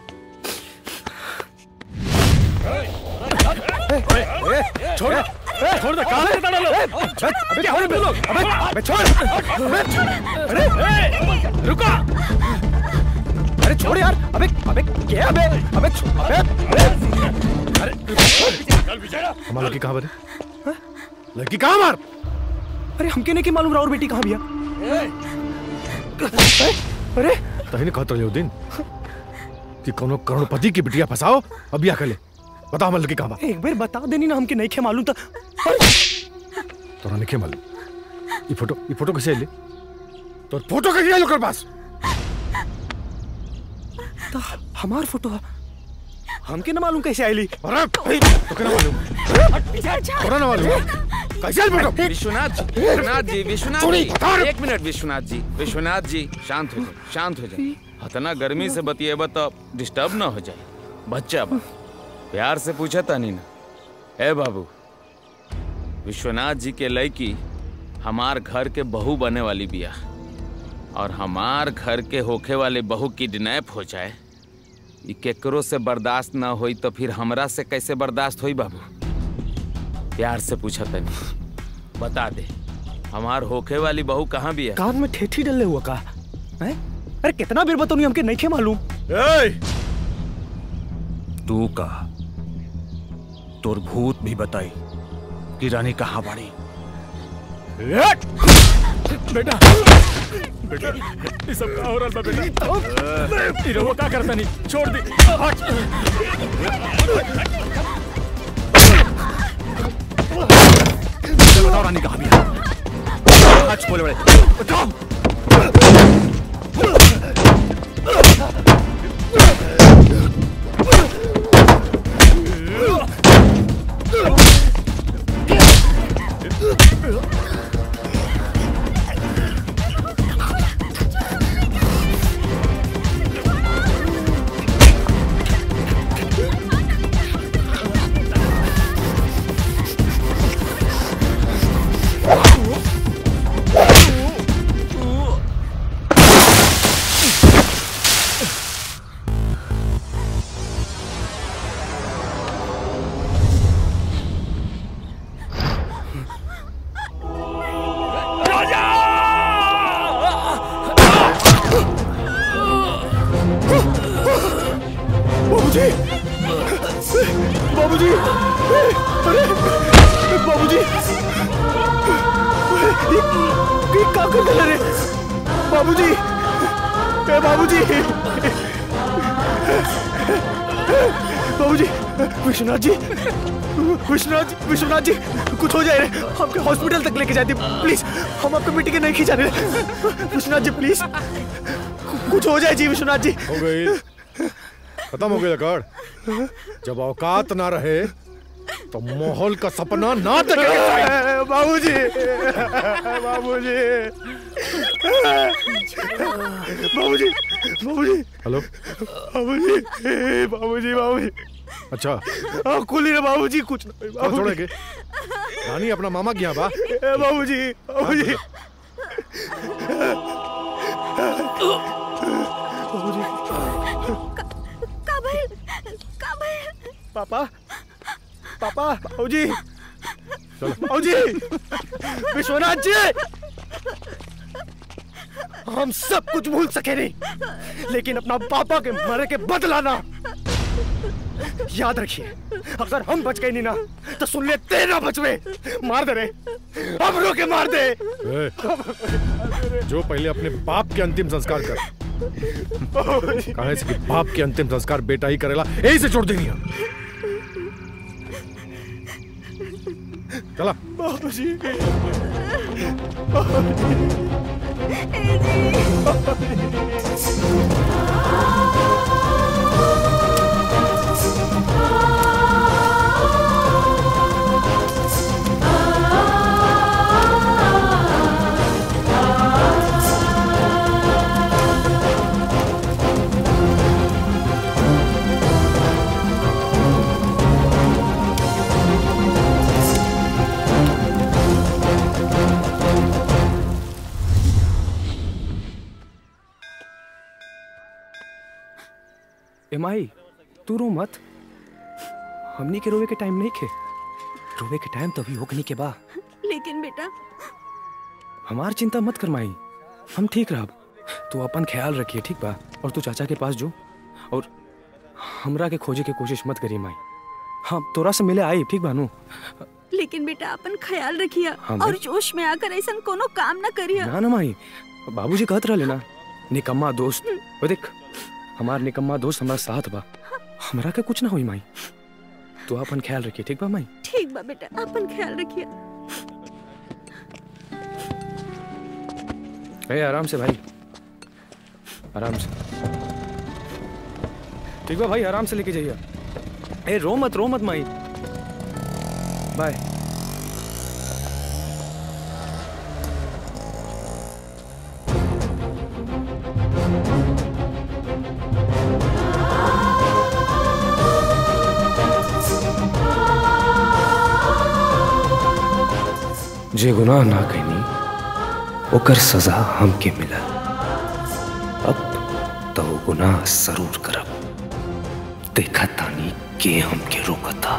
छोड़ छोड़ दे, कहां लेके डालो? अबे क्या हो रहा है लोग? अबे अबे छोड़, अबे अरे रुको, अरे छोड़ यार। अबे अबे क्या? अबे अबे अबे अरे हमारा लड़की कहाँ पर? लड़की कहाँ मार? अरे हमके नहीं कि मालूम राउर बेटी कहाँ बिया। अरे तही कहते रहे दिन कि कोनो करोड़पति की बिटिया फंसाओ अब बिया कर ले। बता हमारे लड़की कहाँ बा? एक बार बता देनी ना, हमके नहीं खे मालूम था। तोरा नहीं खे मालूम? ये फोटो ये फोटो कैसे ले? तो फोटो कैसे आई लोकर पास? तो हमार फोटो हमके ना मालूम कैसे आईली। अरे तो क्या मालूम? तोरा ना मालूम कैसे आई फोटो? विश्वनाथ जी, विश्वनाथ जी, विश्वनाथ जी, एक मिनट विश्वनाथ जी, विश्वनाथ जी शांत हो जाए, शांत हो जाए। इतना गर्मी से बतिएबा तो डिस्टर्ब ना हो जाए। बच्चा बा प्यार से पूछा था नहीं ना। ए बाबू, विश्वनाथ जी के लड़की हमार घर के बहू बने वाली बिया, और हमार घर के होखे वाले बहू किडनैप हो जाए ये केकरो से बर्दाश्त ना होई तो फिर हमरा से कैसे बर्दाश्त होई बाबू? प्यार से पूछा था नहीं, बता दे हमार होखे वाली बहू कहाँ भी है? कान में ठेठी डले हुआ का है? अरे कितना बेर बताऊं हमके नहीं खे मालूम। तू का तोर भूत भी बताई कि रानी कहाँ बाड़ी? बेटा बेटा ये सब क्या हो रहा था बेटा? ये वो क्या करता नहीं, छोड़ दे। बताओ रानी कहाँ भी है? आज बोले बड़े बताओ। बाबूजी, अरे बाबूजी, ये क्या कर रहे रे? बाबूजी, ए बाबूजी, बाबूजी, विश्वनाथ जी, विश्वनाथ विश्वनाथ जी, कुछ हो जाए रे, हमके हॉस्पिटल तक लेके जाते प्लीज। हम आपको मिट्टी के नहीं खींचा रहे। विश्वनाथ जी प्लीज, कुछ हो जाए जी। विश्वनाथ जी हो गई, खत्म हो गया कार्ड। जब औकात ना रहे तो माहौल का सपना ना देखे। बाबूजी, बाबूजी, बाबूजी, बाबूजी, हेलो बाबूजी, बाबूजी, बाबूजी। अच्छा हाँ खुली रे बाबूजी, कुछ बाबू छोड़ेगे रानी अपना मामा की यहाँ बा। बाबूजी, बाबूजी, बाबूजी, काबिल, काबिल, पापा, पापा, बाबूजी, बाबूजी, विश्वनाथ जी, हम सब कुछ भूल सके नहीं, लेकिन अपना पापा के मरे के बदला ना। याद रखिए, अगर हम बच गए नहीं ना तो सुन ले तेरा बचवे। मार दे रे, हमरों के मार दे। ए, जो पहले अपने बाप के अंतिम संस्कार कर। कहे से कि बाप के अंतिम संस्कार बेटा ही करेला, यही से छोड़ देनी है। चला बाबूजी। एमाई तू रो मत, हमनी के रोवे के टाइम नहीं खे। रोवे के टाइम तो अभी होकनी के बा। लेकिन बेटा हमार चिंता मत कर माई, हम ठीक रहब। तू अपन ख्याल रखिए ठीक बा। और तू चाचा के पास जो और हमरा के खोजे के कोशिश मत करिए माई। हाँ तोरा से मिले आई ठीक बानू। लेकिन बेटा अपन ख्याल रखिया हाँ और भाई। जोश में आकर ऐसा कोनो काम ना करिया। ना ना माई, बाबूजी कहत रहे ना निकम्मा दोस्त। वो देख हमार निकम्मा दोस्त हमारा साथ बा, हमरा के कुछ ना हुई माई। तू अपन ख्याल रखिए ठीक बा माई। ठीक बा बेटा, अपन ख्याल रखिया। ए आराम से भाई, आराम से। ठीक बा भाई, आराम से लेके जाइए। ए रो मत रो मत माई। बाय। जे गुनाह ना कहीं ओकर सजा हमके मिला। अब तो गुनाह जरूर करब। देखा तानी के हमके रोकता।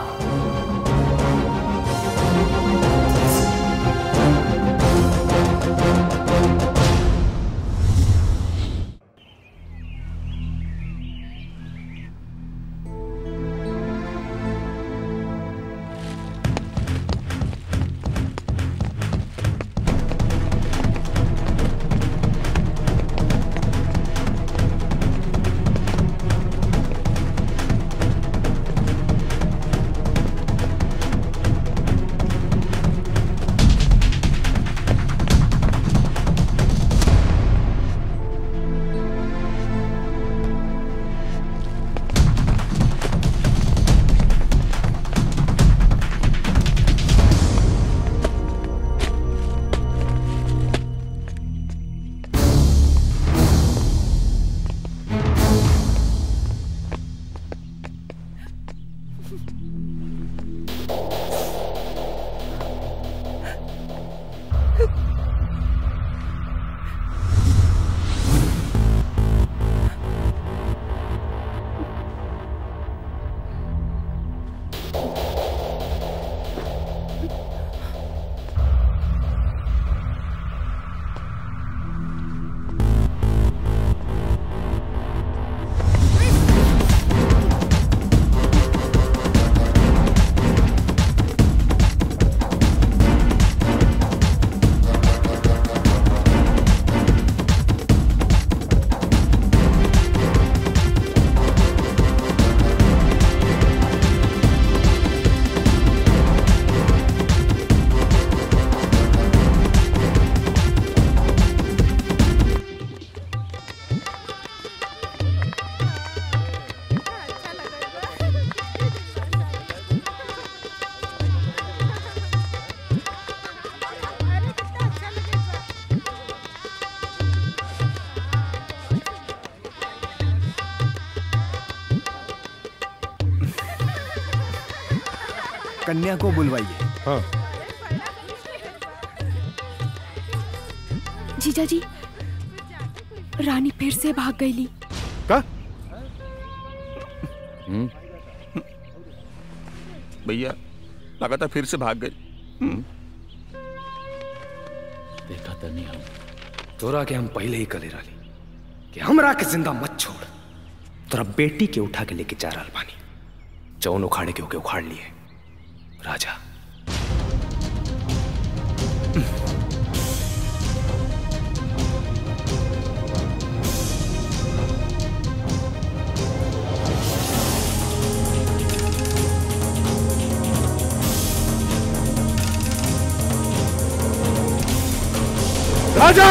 कन्या को बुलवाइए। हाँ। जीजा जी, रानी फिर से भाग गई। का? भैया लगातार फिर से भाग गई। देखा तो नहीं हम तोरा के हम पहले ही कले रही कि हमरा के जिंदा मत छोड़। तोरा बेटी के उठा के लेके जा रहा बानी। चौन उखाड़े के होके उखाड़ लिए राजा। राजा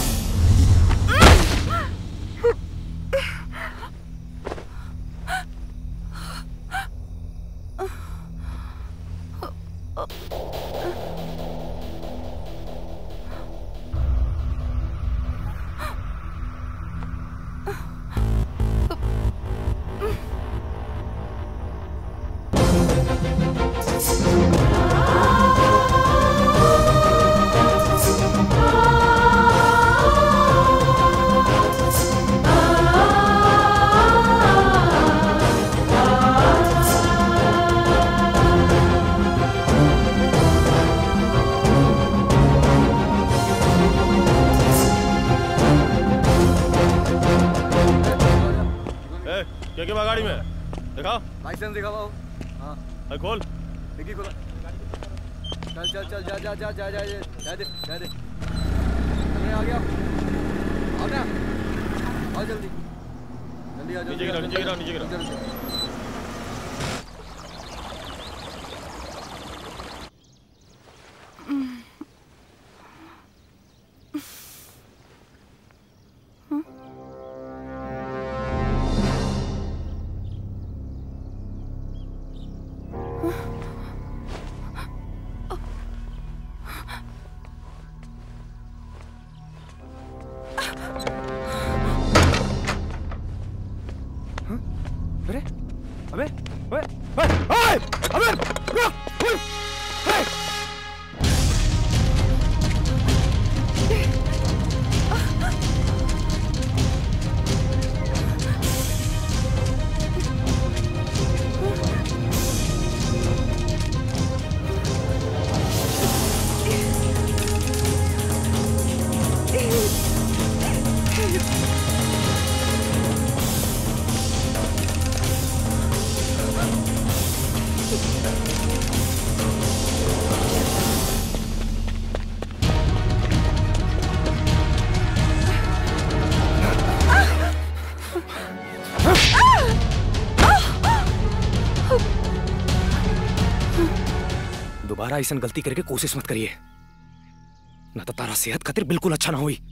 क्या क्या गाड़ी में दिखाओ लाइसेंस दिखाओ। हाँ अरे खोल डिग्गी खोला। चल चल चल जा जा जा जा जा जा दे जा दे। अरे आ गया आओ ना आओ जल्दी जल्दी आ जाओ। नीचे गिराओ नीचे गिराओ नीचे गिराओ। अरे अबे ओए ओए अबे रुक ओए दोबारा ऐसा गलती करके कोशिश मत करिए, ना तो तारा सेहत खातिर बिल्कुल अच्छा ना हुई।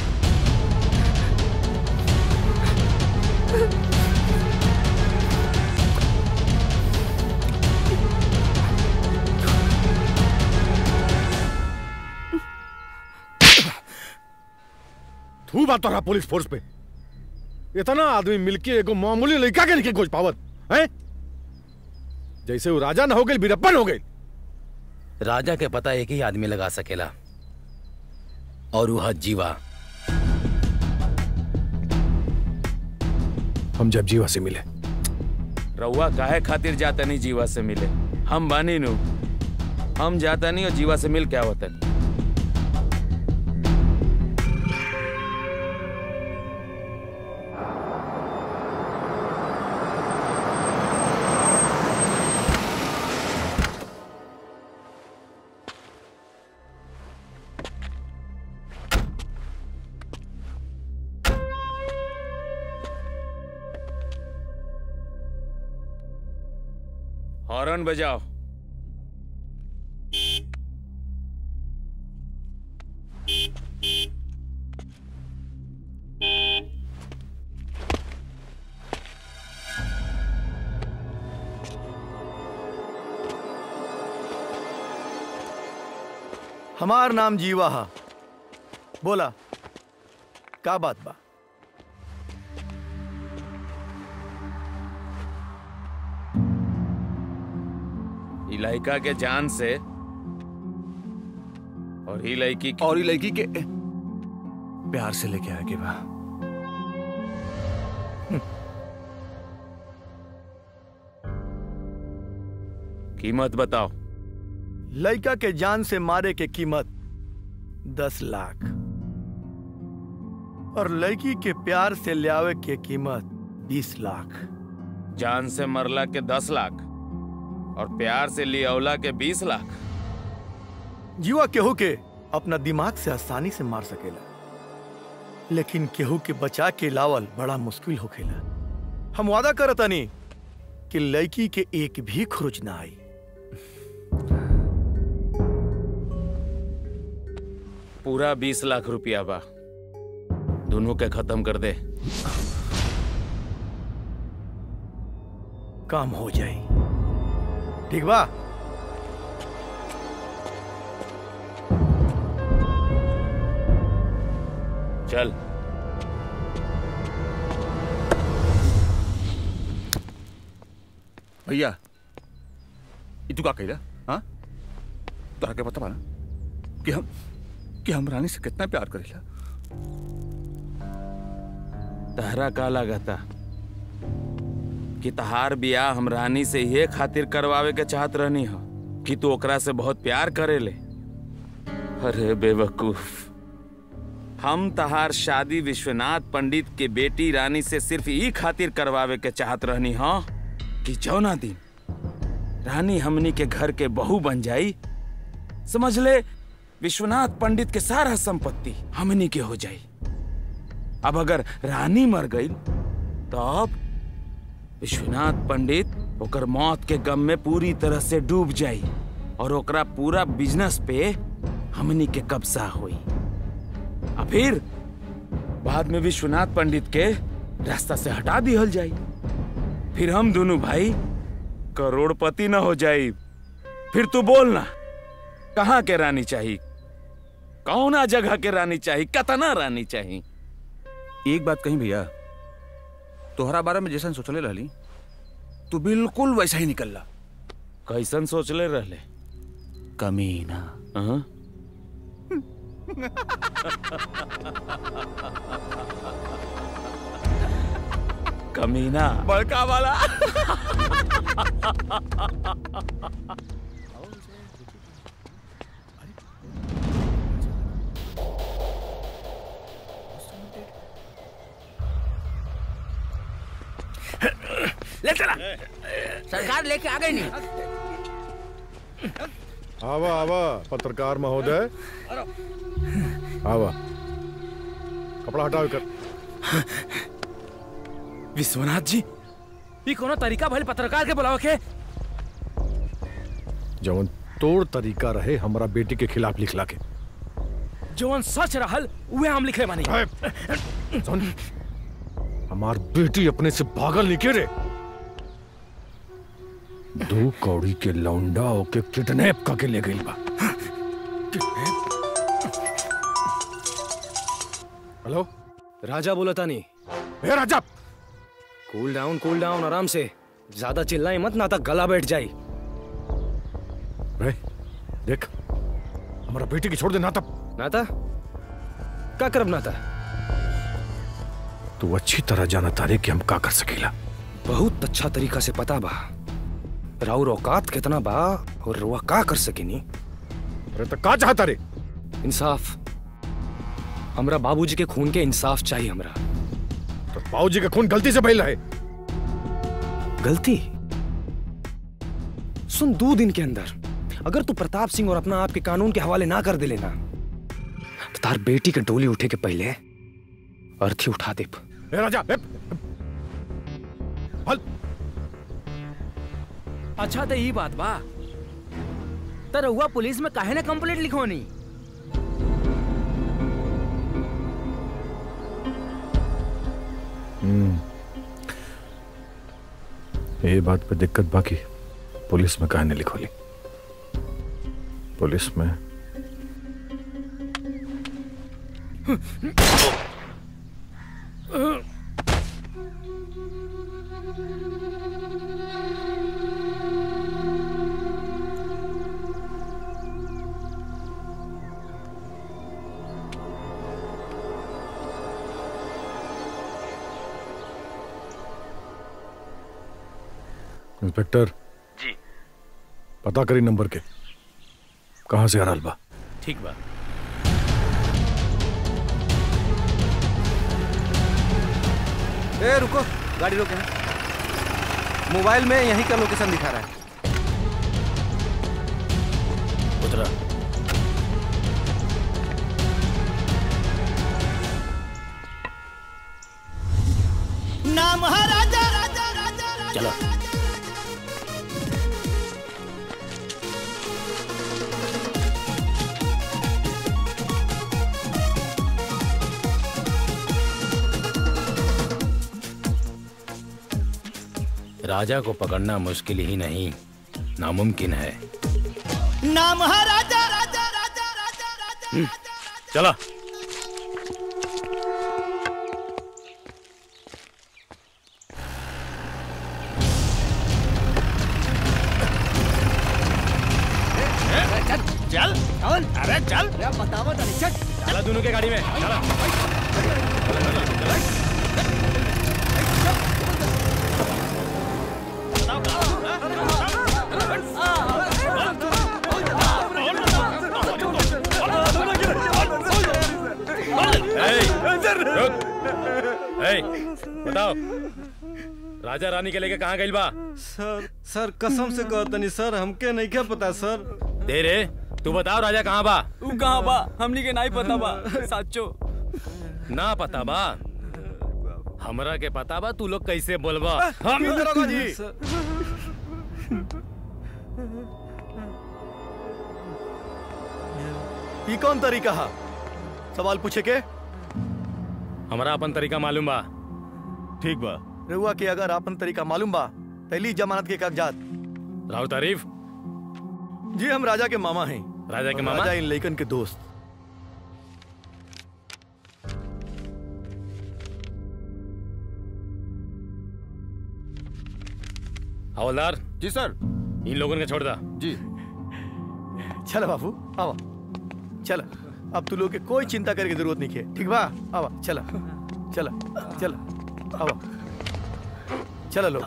तू बात तो रहा पुलिस फोर्स पे इतना आदमी मिलके एगो मामूली लड़का के नहीं खोज पावत है। जैसे वो राजा ना हो गई बीरप्पन हो गई। राजा के पता एक ही आदमी लगा सकेला और वह जीवा। हम जब जीवा से मिले रउआ काहे खातिर जाता नहीं जीवा से मिले? हम बानी नु हम जाता नहीं और जीवा से मिल क्या होता नहीं। हॉर्न बजाओ। हमार नाम जीवा हा। बोला का बात बा? लड़का के जान से और ही लड़की और ही लड़की के प्यार से लेके आगे बा। कीमत बताओ। लड़का के जान से मारे के कीमत दस लाख और लड़की के प्यार से लियावे के कीमत बीस लाख। जान से मरला के दस लाख और प्यार से लियौला के बीस लाख। जीवा केहू के अपना दिमाग से आसानी से मार सकेला, लेकिन केहू के बचा के लावल बड़ा मुश्किल होखेला। हम वादा करतानी कि लड़की के एक भी खुरुज ना आई। पूरा बीस लाख रुपया बा, दोनों के खत्म कर दे। काम हो जाए, ठीक बा? चल। भैया ये तू का कहिला? हाँ, तोरा के पता बा ना कि हम कि हम रानी से कितना प्यार करेला। तहरा का लागता कि तहार बियाह हम रानी से ये खातिर करवावे के चाहत रहनी हो कि तू ओकरा से बहुत प्यार करेले। अरे बेवकूफ, हम तहार शादी विश्वनाथ पंडित के बेटी रानी से सिर्फ ई खातिर करवावे के चाहत रहनी हो कि जौना दिन रानी हमनी के घर के बहू बन जाई, समझ ले विश्वनाथ पंडित के सारा संपत्ति हमनी के हो जाई। अब अगर रानी मर गई तो अब विश्वनाथ पंडित ओकर मौत के गम में पूरी तरह से डूब जाई और ओकरा पूरा बिजनेस पे हमनी के कब्जा हुई। अब फिर बाद में विश्वनाथ पंडित के रास्ता से हटा दिहल जाई, फिर हम दोनों भाई करोड़पति न हो जाई। फिर तू बोलना कहाँ के रानी चाहिए, कौना जगह के रानी चाहिए, कतना रानी चाहिए? एक बात कहीं भैया, तोहरा बारे में जैसन सोचले रहली तू बिल्कुल वैसा ही निकलला। कैसन सोचले रहले? कमीना। हाँ? कमीना बड़का वाला। ले चला, सरकार लेके आ गई नहीं। आवा आवा पत्रकार महोदय, आवा कपड़ा हटाओ कर। विश्वनाथ जी, ये कोनो तरीका भले पत्रकार के बुलावे के? जवन तोड़ तरीका रहे हमारा बेटी के खिलाफ लिखला के, जवन सच रहल उहे हम लिखे बानी। सुन, हमार बेटी अपने से भागल नहीं के रे। दो कौड़ी के लौंडा ओके किडनैप करके ले गई बा। हेलो, राजा बोला था नहीं। ए राजा, कूल डाउन कूल डाउन, आराम से, ज्यादा चिल्लाए मत ना तो गला बैठ जाए। रे, देख हमारा बेटी की छोड़ दे। नाता नाता क्या करब? नाता तू अच्छी तरह जाना तारे कि हम का कर सकेला। बहुत अच्छा तरीका से पता बा राउर औकात कितना बा और रुआ का कर सकेनी। अरे तो का चाहता रे? इंसाफ। हमरा बाबूजी के खून के इंसाफ चाहिए हमरा। तो बाबूजी का खून गलती से बहला है। गलती? सुन, दो दिन के अंदर अगर तू प्रताप सिंह और अपना आप के कानून के हवाले ना कर दे लेना तो तार बेटी के डोली उठे के पहले अर्थी उठा दे। ए राजा, ए, हल। अच्छा तो ये बात बा, तो रहुआ पुलिस में काहे ना कंप्लेंट लिखवानी? हम्म, ये बात पे दिक्कत बाकी पुलिस में काहे नहीं लिखोली? पुलिस में इंस्पेक्टर जी, पता करी नंबर के कहां से आ रहा बा। ठीक बा। ए रुको, गाड़ी रोके। मोबाइल में यहीं का लोकेशन दिखा रहा है। उतरा। नाम है राजा राजा राजा राजा चलो। राजा को पकड़ना मुश्किल ही नहीं, नामुमकिन है। नाम है राजा राजा राजा राजा राजा चला। चल चल अरे चल बताओ तो चल चला दोनों के गाड़ी में चला। बताओ राजा रानी के लेके कहाँ गइल बा? सर सर कसम से कहतनी सर, हमके नहीं क्या पता सर। दे रे तू बताओ राजा कहाँ बा? उ कहाँ बा हमनी के नहीं पता बा साचो ना पता बा? हमरा के पता बा, तू लोग कैसे बोलबा? हम दरोगा जी ये कौन तरीका है सवाल पूछे के? हमरा अपन तरीका मालूम बा। ठीक बा। रहुआ के अगर अपन तरीका मालूम बा पहली जमानत के कागजात। राव तारीफ जी हम राजा के मामा हैं। राजा के मामा? राजा इन लइकन के दोस्त। हवलदार। जी सर। इन लोगों ने छोड़ दा। जी। चल बाबू आवा चल, अब तू लोग के कोई चिंता करने की जरूरत नहीं है। ठीक बा आवा चला चला चला आवा चला लोग।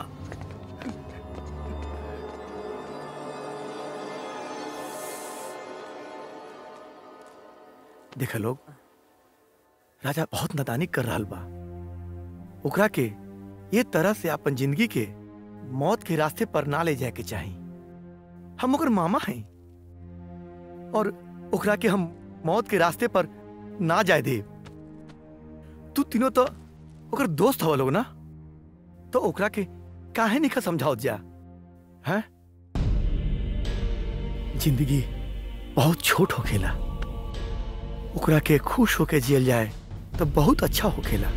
देखा लोग राजा बहुत नादानी कर रहा बा। ओकरा के ये तरह से अपन जिंदगी के मौत के रास्ते पर ना ले जाए के चाहिए। हम ओकर मामा हैं और ओकरा के हम मौत के रास्ते पर ना जाए दे। तू तीनों तो ओकर दोस्त हवा लोग ना, तो ओकरा के काहे नहीं समझाओ जा है? जिंदगी बहुत छोट होखेला, ओकरा के खुश होके जियल जाए तो बहुत अच्छा होखेला।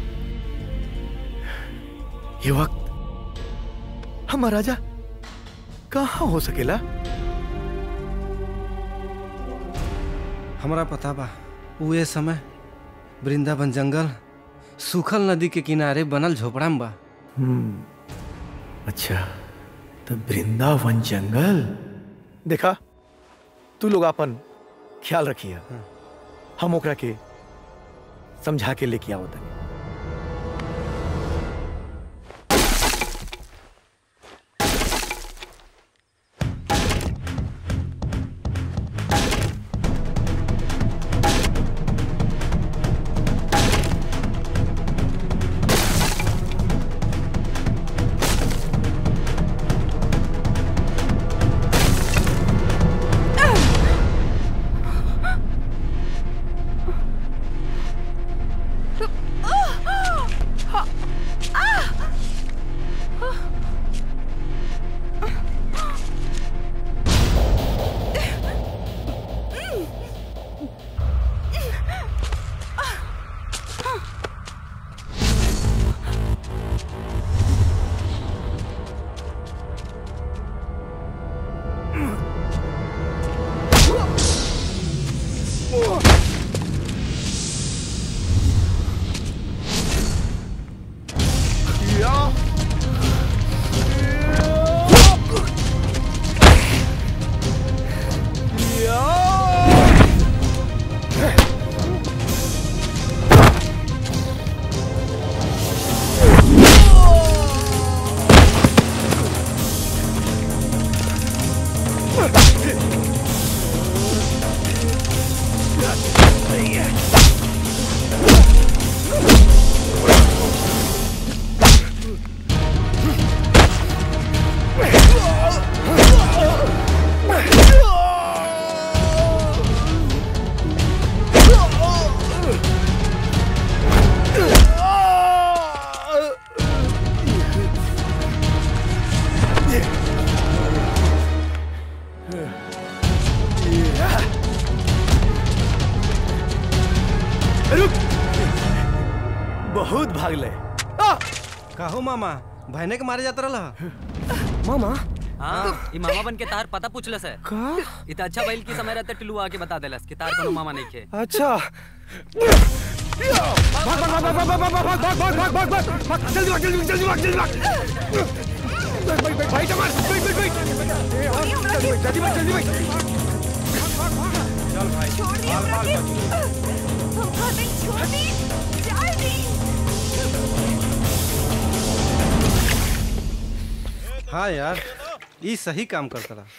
ये वक्त हमारा राजा कहाँ हो सकेला? हमरा पता बा उहे समय वृंदावन जंगल सूखल नदी के किनारे बनल झोपड़ा में बा। हम्म अच्छा तो वृंदावन जंगल। देखा तू लोग अपन ख्याल रखिए, हम ओकरा के समझा के लेके आओ तनी। Oh! बहुत भागले। काहो मामा भाईने के मारे जाता रहा मामा हाँ ई मामा बन के तार पता पूछलस है का इत अच्छा बैल की समय रहते टिलुआ आके बता देलस कि तार कोनो मामा नहीं खे। अच्छा भाग भाग भाग भाग भाग भाग भाग भाग भाग भाग भाग भाग जल्दी भाग जल्दी जल्दी भाग जल्दी भाग भाई भाई भाई जमाल भाई भाई भाई जल्दी भाग जल्दी भाग चल भाई छोड़ दी हमरा के हम खाते छोड़ दी जल्दी। हाँ यार ये सही काम करता रहा।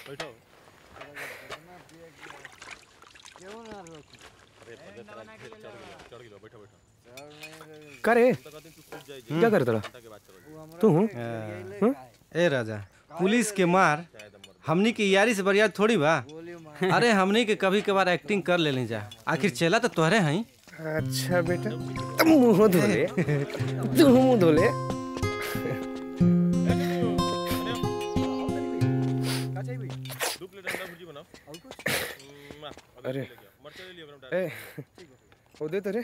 करे क्या करता रहा तू हूँ ए राजा पुलिस के मार हमनी की यारी से बढ़िया थोड़ी बा। अरे हमनी के कभी कभार एक्टिंग कर ले जा आखिर चला तो तोहरे हैं। अच्छा बेटा मुंह धोले तू मुंह धोले। अरे ए वो दे तेरे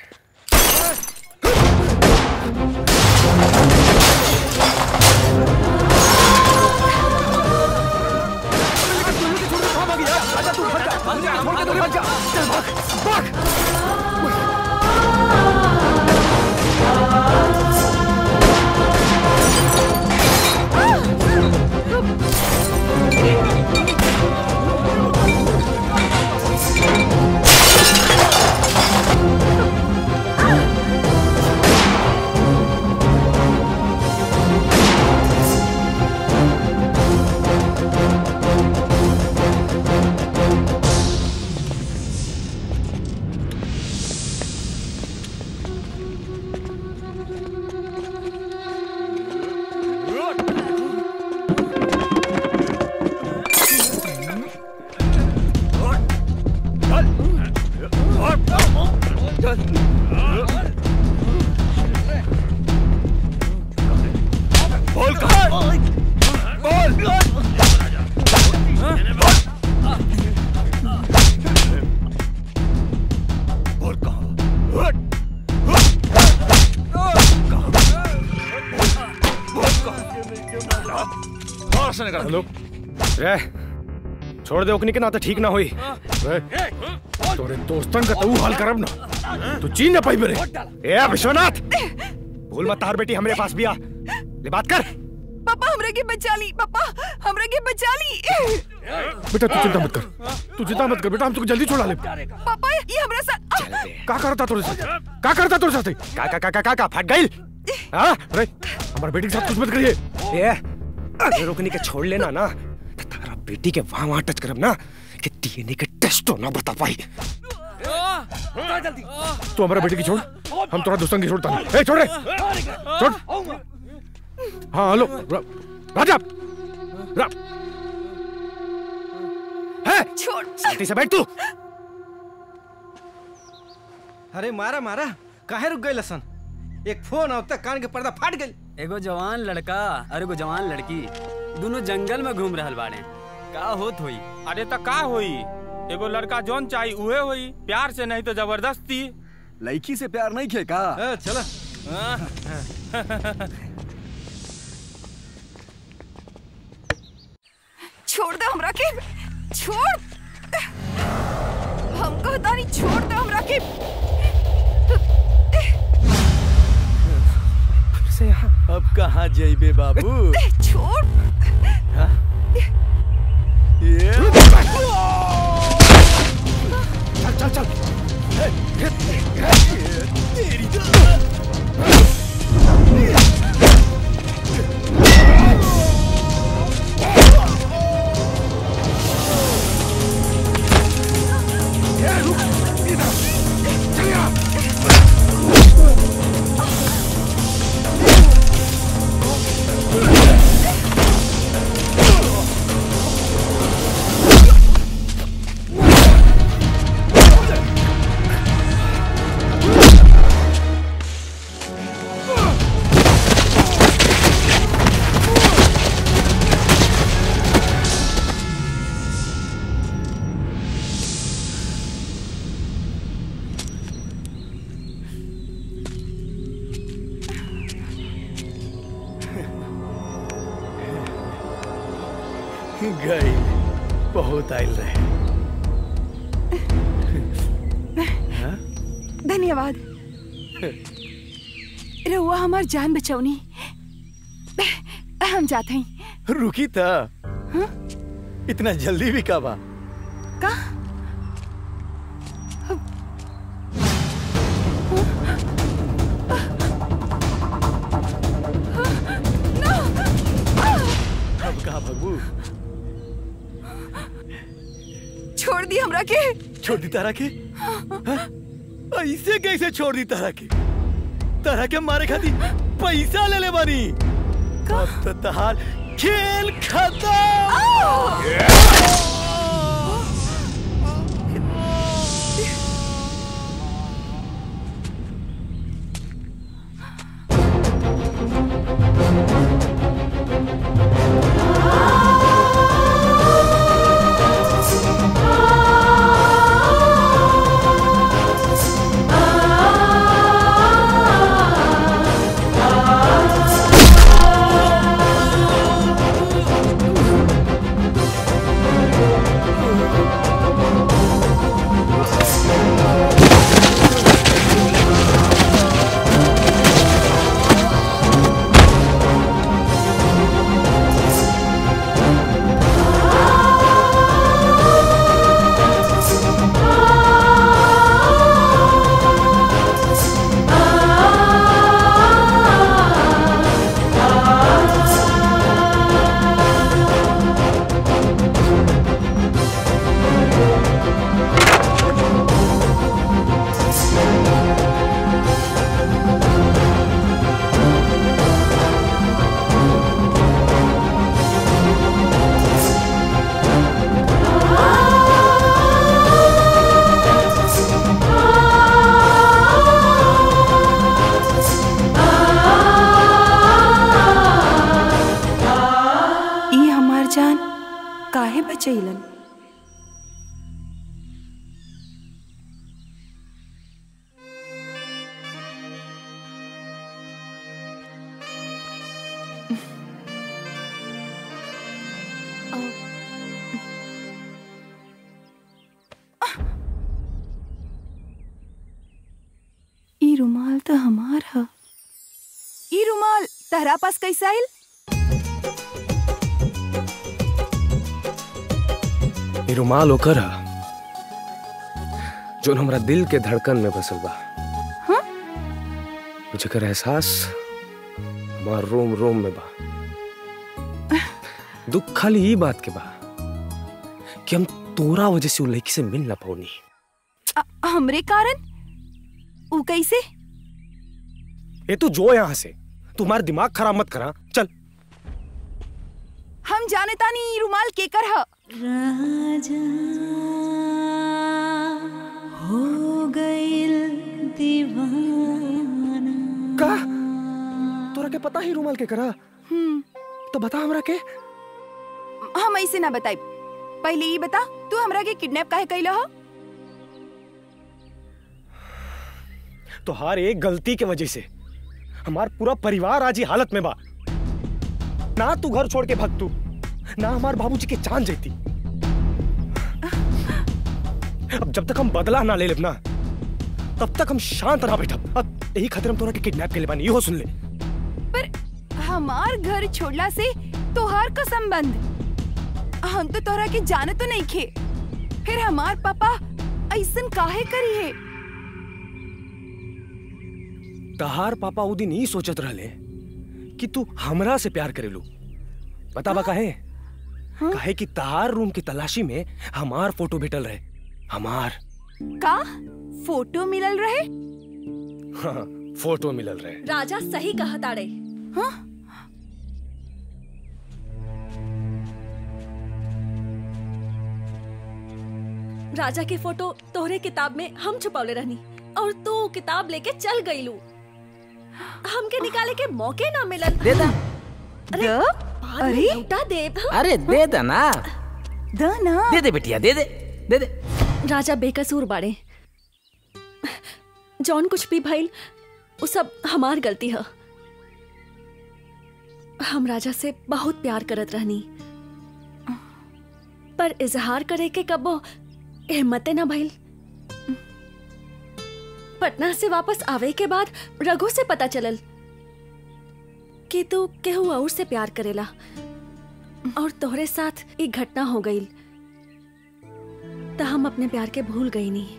हेलो रे छोड़ दे ओकनी के ना तो ठीक ना हुई रे तोरे दोस्तन का तू हाल करब ना तू चीन ना पाई बरे। ए विश्वनाथ भूल मत तार बेटी हमारे पास भी आ ले बात कर। पापा हमरा के बचा ली पापा हमरा के बचा ली। बेटा तू चिंता मत कर तू चिंता मत कर बेटा हम तुझको जल्दी छुड़ा ले। पापा ये हमरा साथ का करता तोरे साथ का करता तोरे साथ का का का का का फट गई। हां रे हमारे बेटी के साथ कुछ मत करिए। ए अरे रोकने के छोड़ लेना ना तो तारा बेटी के वहां वहां टच करब ना कि डीएनए के टेस्ट हो ना बता पाई। तू हमारा बेटी की छोड़ हम तुम्हारा दोस्तों की छोड़ता नहीं। ए छोड़ रे छोड़। हाँ हेलो राजा रा है छोड़ शांति से बैठ तू। अरे मारा मारा काहे रुक गई लसन एक फोन अब तक कान के पर्दा फाट गई। एगो जवान लड़का और एगो जवान लड़की दोनों जंगल में घूम रहल बाड़े का होत होई। अरे तो का होई एगो लड़का जोन चाहिए उहे होई प्यार से नहीं तो जबरदस्ती। लड़की से प्यार नहीं खे का चला छोड़ दो हमरा के छोड़ हमको दानी छोड़ दो हमरा के से यहाँ अब कहाँ जाइबे बाबू छोड़ ये चल चल गई बहुत आयल रहे। हाँ? धन्यवाद रहुआ हमार जान बचौनी। हम जाते हैं। रुकी था हाँ? इतना जल्दी भी का बा? का? अब कहा भगबू? छोड़ दी हमरा के। छोड़ दी तारा के? हाँ? ऐसे कैसे छोड़ दी तारा के? तारा के मारे खाती पैसा ले ले बानी। अब तो तहार खेल खत्म। काहे बचैलन? ई रुमाल तो हमार ह। ई रुमाल तहरा पास कैसे आइल? ये रुमाल ओकर हा जो हमरा दिल के धड़कन में बसल बा। हाँ? मुझे कर एहसास हमार रोम रोम में बा। दुख खाली ही बात के बा कि हम तोरा वजह से वो लड़की से मिल ना पाऊनी। हमरे कारण? ऊ कैसे? ये तू जो यहाँ से, तुम्हारा दिमाग खराब मत करा। चल। हम जाने तानी रुमाल केकर ह। राजा हो गइल दीवाना। का? तोरा के पता ही रुमाल के करा? हम्म। तो बता हमरा के। हम ऐसे ना बताई। पहले ये बता, तू हमरा के किडनैप काहे कइला ह? तो हर एक गलती के वजह से हमार पूरा परिवार आज ही हालत में बा। ना तू घर छोड़ के भाग तू, ना हमार बाबूजी के जान जाती। अब जब तक हम बदला ना ले लेना, तब तक हम शांत ना बैठब। अब यही खातिर हम तोरा के किडनैप के लिए बानी। इहो सुन ले। पर हमार घर छोड़ला से तोहार का संबंध? हम तो तोरा के जाने तो नहीं खे। फिर हमार पापा ऐसन काहे करी है? तहार पापा उ दिन ही सोचत रहले कि तू हमरा से प्यार करेलू। बताबा काहे? हाँ? काहे कि तहार रूम की तलाशी में हमार फोटो भेटल रहे। हमार का फोटो मिलल रहे? हाँ, फोटो मिलल रहे। राजा सही कहा ताड़े। हाँ? राजा के फोटो तोहरे किताब में हम छुपौले रहनी और तू किताब लेके चल गईलू। हमके निकाले के मौके ना मिलल। दे दा। अरे अरे लौटा दे। अरे दे दा ना। दा ना। दे दे बिटिया, दे दे दे दे। राजा बेकसूर बाड़े। जौन कुछ भी भइल वो सब हमार गलती है। हम राजा से बहुत प्यार करत रहनी। पर इजहार करे के कबो हिम्मते ना भइल। पटना से वापस आवे के बाद रघु से पता चलल कि तू केहू और से प्यार करेला और तोहरे साथ एक घटना हो गई तो हम अपने प्यार के भूल गई नहीं।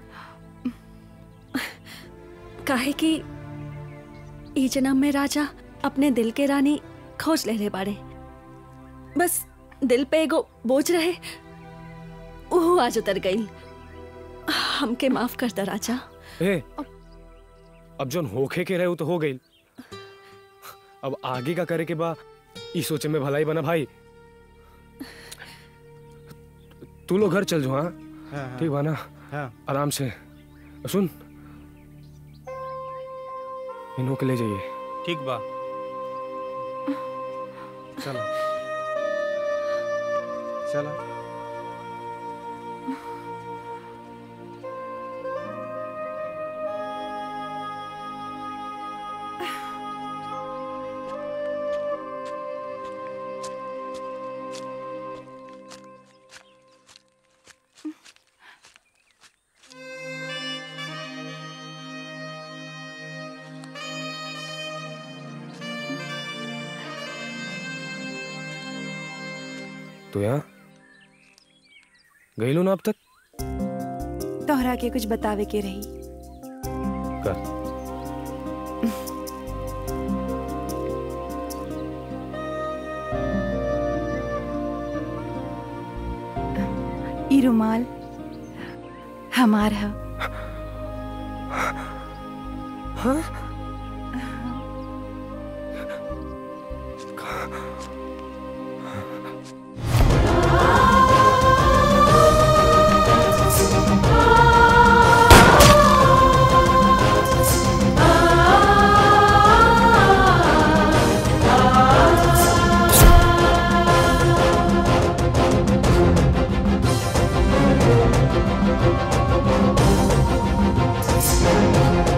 काहे कि ई जन्म में राजा अपने दिल के रानी खोज ले ले बाड़े। बस दिल पे एगो बोझ रहे, वो आज उतर गई। हमके माफ कर दे राजा। ए, अब जोन होखे के रहे वो तो हो गई। अब आगे का करे के बा ई सोचे में भलाई बना भाई। तू लोग घर चल जो। हाँ हाँ, ठीक बा ना? हाँ। आराम से सुन, इन्हों के ले जाइए। ठीक बा। चलो चलो। तो यहाँ गई लो ना अब तक? तोहरा के कुछ बतावे के रही। कर। ई रुमाल हमार है। हाँ?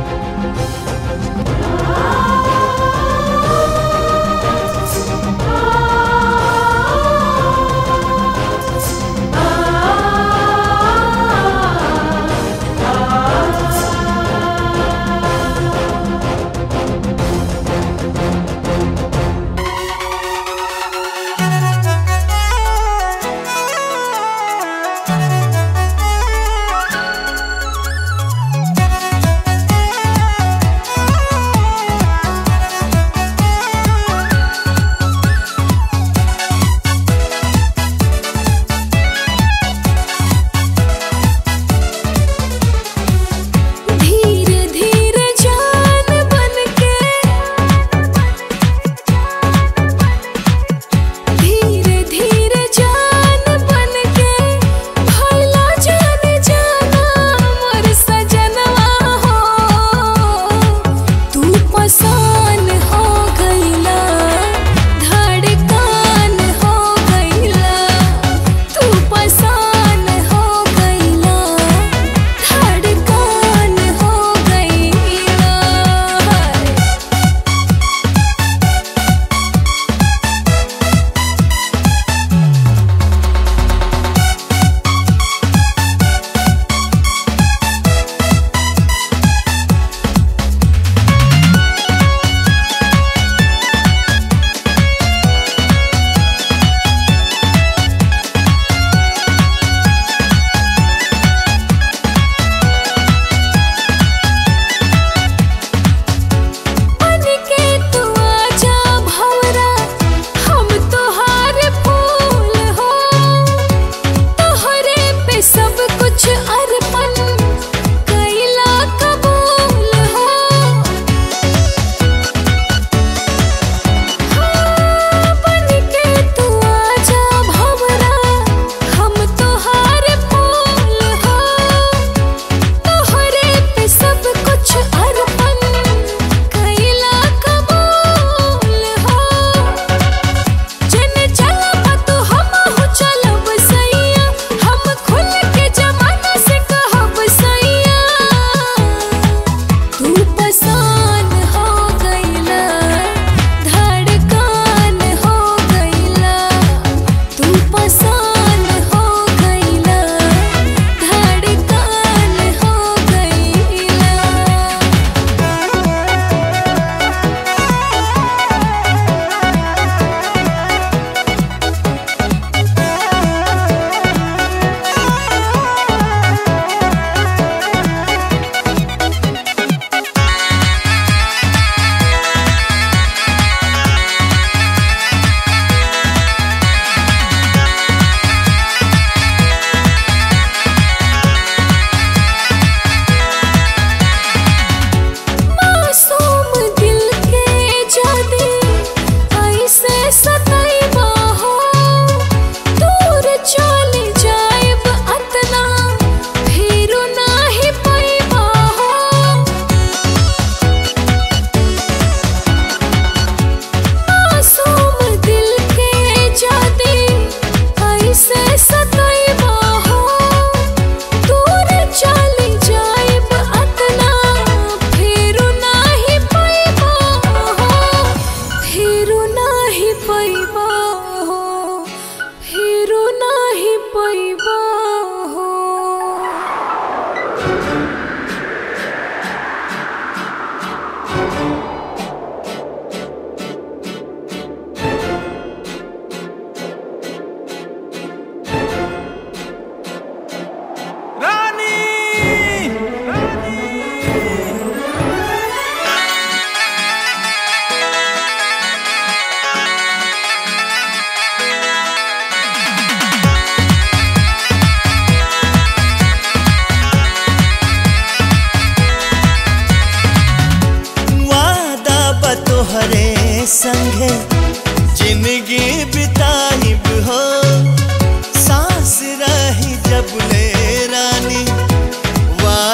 Ah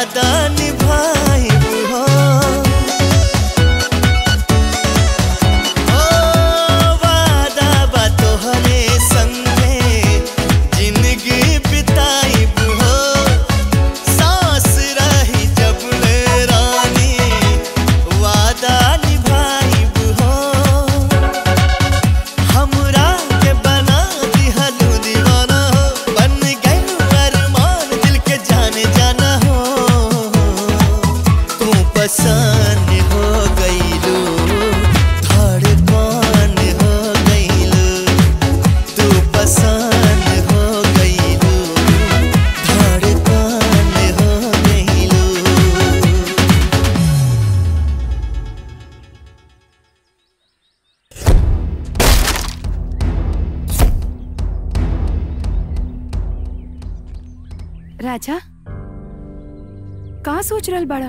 वादा निभाइब हो ओ वादा बा तोहरे संगे जिंदगी बिताइब हो सांस रही जब ले रानी वादा निभाइब हो हमरा के बना दिहलू दीवाना हो बन गइलू अरमान दिल के जाने जाना हो तू पसंद हो गइलू धड़कन हो गइलू तू पसंद हो गइलू धड़कन हो गइलू राजा का सोच रहल बड़ा?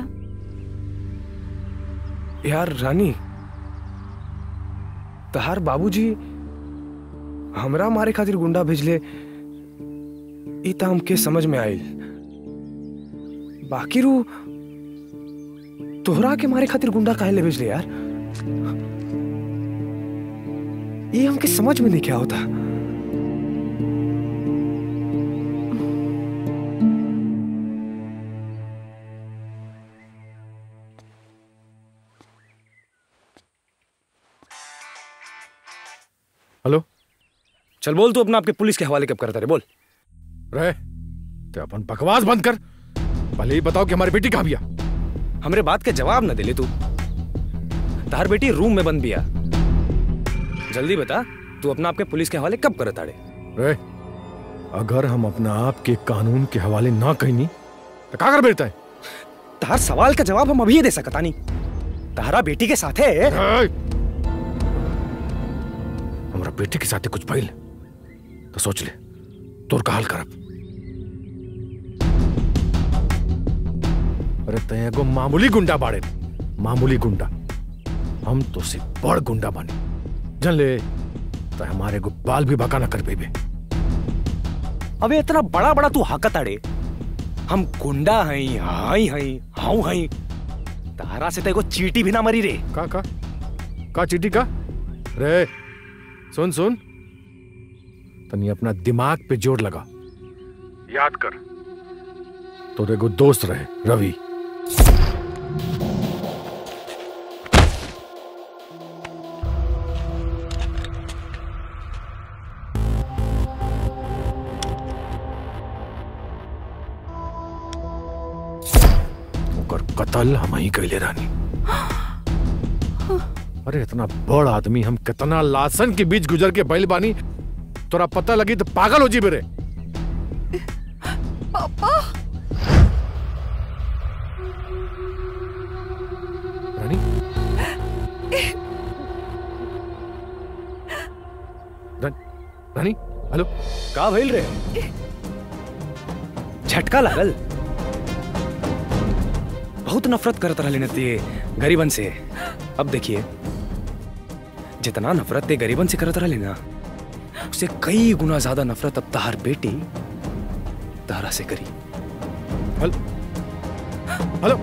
यार रानी तहार बाबूजी हमरा मारे खातिर गुंडा भेजले ई त हमके समझ में आइल बाकी रू तोहरा के मारे खातिर गुंडा काहे ले भेजले यार ये हमके समझ में नहीं क्या होता। हेलो चल बोल तू अपना आपके पुलिस के हवाले कब करता रे बोल रहे ते अपन बकवास बंद कर पहले ही बताओ कि हमारी बेटी कहाँ बिया। हमरे बात के जवाब न दे ले तू तार बेटी रूम में बंद बिया जल्दी बता तू अपना आपके पुलिस के हवाले कब करता रे रे अगर हम अपना आप के कानून के हवाले ना कहनी तो का कर बेटा है तार सवाल का जवाब हम अभी दे सकता नहीं तारा बेटी के साथ है हमारा बेटे के साथ कुछ भइल तो सोच ले तोर का हाल करब। अरे तय एगो मामूली गुंडा बाड़े मामूली गुंडा हम तो से बड़ गुंडा बने जन ले तो हमारे को बाल भी बाका ना कर पेबे। अबे इतना बड़ा बड़ा तू हाकत अड़े हम गुंडा हई हाई हई हाउ हई तारा से तो एगो चीटी भी ना मरी रे का का का चीटी का रे सुन सुन तनी अपना दिमाग पे जोर लगा याद कर तो एगो दोस्त रहे रवि ओकर कत्ल हम ही कैले रानी। अरे इतना बड़ आदमी हम कितना लासन के बीच गुजर के बैल बानी तोरा पता लगी तो पागल हो जी बेरे। पापा रानी रानी हेलो का भइल रे झटका लागल बहुत नफरत करत रहले न ते गरीबन से अब देखिए जितना नफरत ते गरीबन से करत रहले ना उससे कई गुना ज्यादा नफरत अब तहार बेटी तारा से करी। हेलो हेलो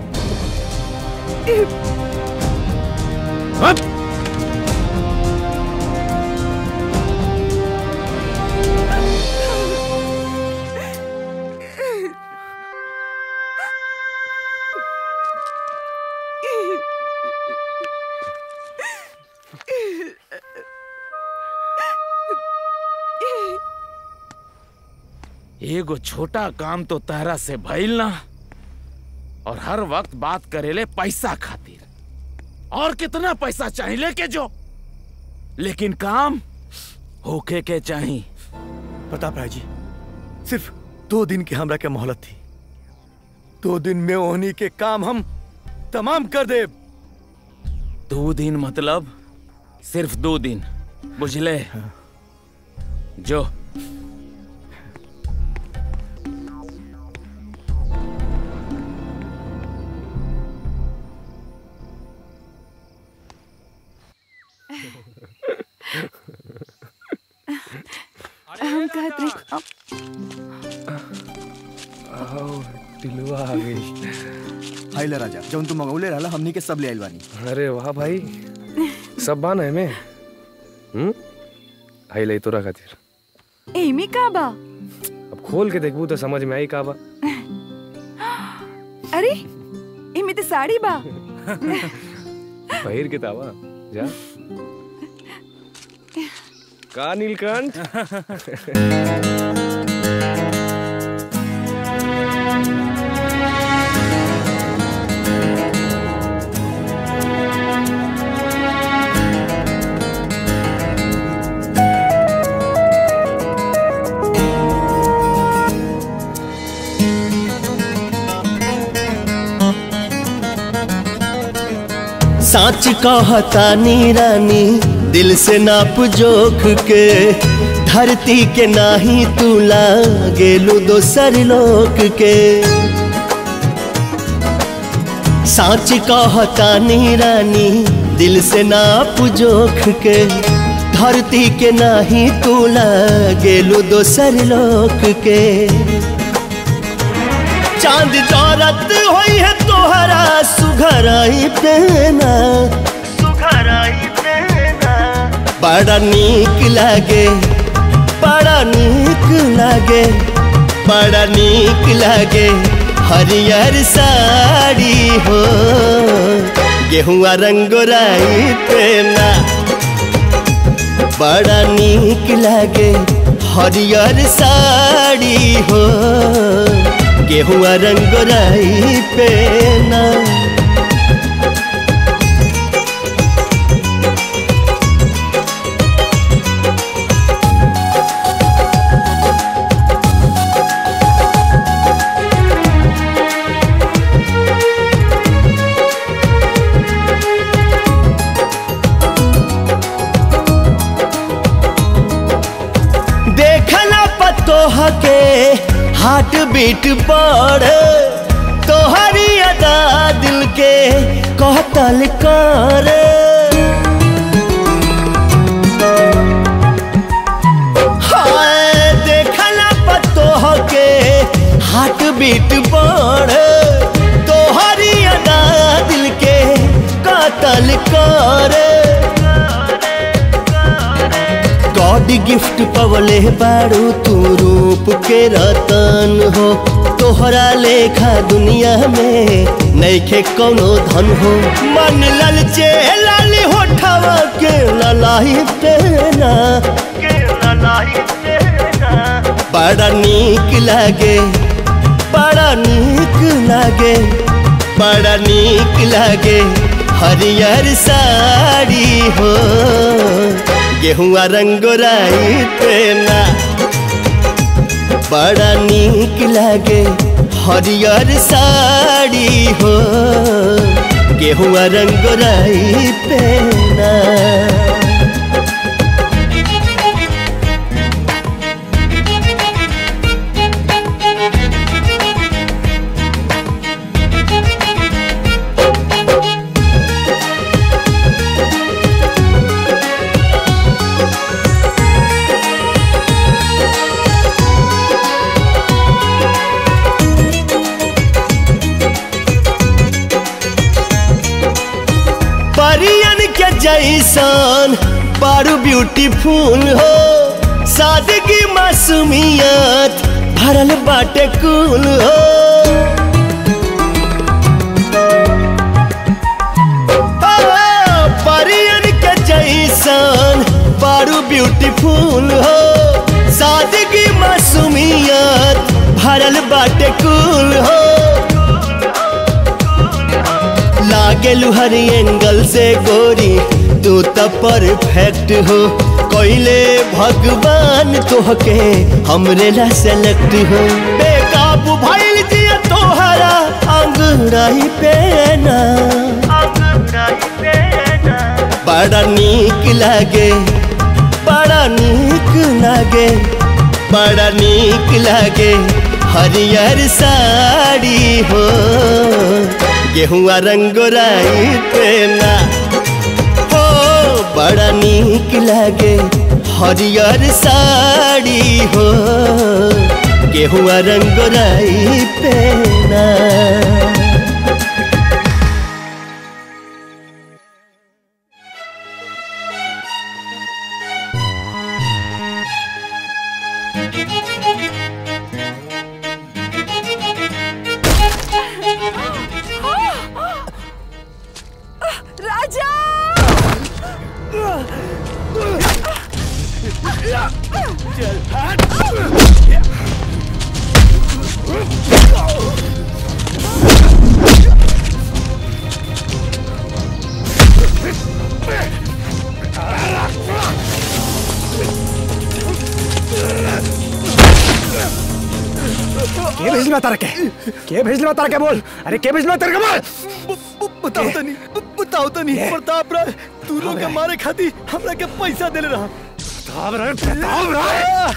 एगो छोटा काम तो तहरा से भइल ना और हर वक्त बात करेले पैसा खातिर और कितना पैसा चाहिए लेके जो लेकिन काम होके के चाहिए। प्रताप राय जी सिर्फ दो दिन की हमरा के मोहलत थी दो दिन में ओहनी के काम हम तमाम कर दे। दो दिन मतलब सिर्फ दो दिन बुझले जो हम कहत रहे दिलवा आ गई। हाइला राजा जौन तू मंगौले रहला हमनी के सब ले आइल बानी। अरे वाह भाई, सब बान है में। हम्म आई ले तोरा खातिर। एमी का बा? अब खोल के देखबू तो समझ में आई का बा। अरे एमी तो साड़ी बा। पहिर के तावा जा। का नीलकंठ? साच कहतानी रानी दिल से नाप जोख के, धरती के नाही तू लागेलू दोसर लोक के। साच कहतानी रानी दिल से नाप जोख के, धरती के नाही तू लागेलू दोसर लोक के। चांद जौरत होई है तोहरा सुघराई पेना, सुघराई पेना। बड़ा नीक लागे, बड़ा नीक लागे, बड़ा नीक लागे हरियर साड़ी हो, गेहुआ रंगोराई पेना। बड़ा नीक लागे हरियर साड़ी हो, गेहुआ रंगोराई पेना। देखला पतोह के हार्ट बीट पड़, तोहरी अदा दिल के कहतल कर। हाय देखला पतोह के हार्ट बीट पड़, तोहरी अदा दिल के कहतल कर। गॉड गिफ्ट पवले बारू तू रूप के रतन हो, तोहरा लेखा दुनिया में नइखे कोनो धन हो। मन ललचे लाली होठवा के ललाई पेना, के ललाई पेना। बड़ा नीक लागे, बड़ा नीक लागे, बड़ा नीक लागे हरियर साड़ी हो, गेहुआ रंगोराई पेना। बड़ा नीक लागे हरियर साड़ी हो, गेहुआ रंगोराई पेना। परियन के जैसन बारू ब्यूटीफुल हो, सादगी मासूमियत भरल बाटे कुल हो। परियन के जैसन बारू ब्यूटीफुल हो, सादगी मासूमियत भरल बाटे कुल हो। लागेलू हर एंगल से गोरी तू तो परफेक्ट हो, कोइले भगवान तोहके हमरे ला सेलेक्ट हो। बेकाबू भइल जिया तोहरा अंगूराई पेना, अंगूराई पेना। बड़ा नीक लागे, बड़ा नीक लागे, बड़ा नीक लागे हरियर साड़ी हो, गेहुआ रंगोराई पेना। हो बड़ा नीक लागे हरियर साड़ी हो, गेहुआ रंगोराई पे ना। राजा चल हट। के भेजले तारा के के भेजले तारा के बोल। अरे के भेजले तारा के बोल। बताओ तो नहीं बताओ तो नहीं प्रताप राय तू लोग के मारे खाती हमरा के पैसा देले रहा। प्रताप राय प्रताप राय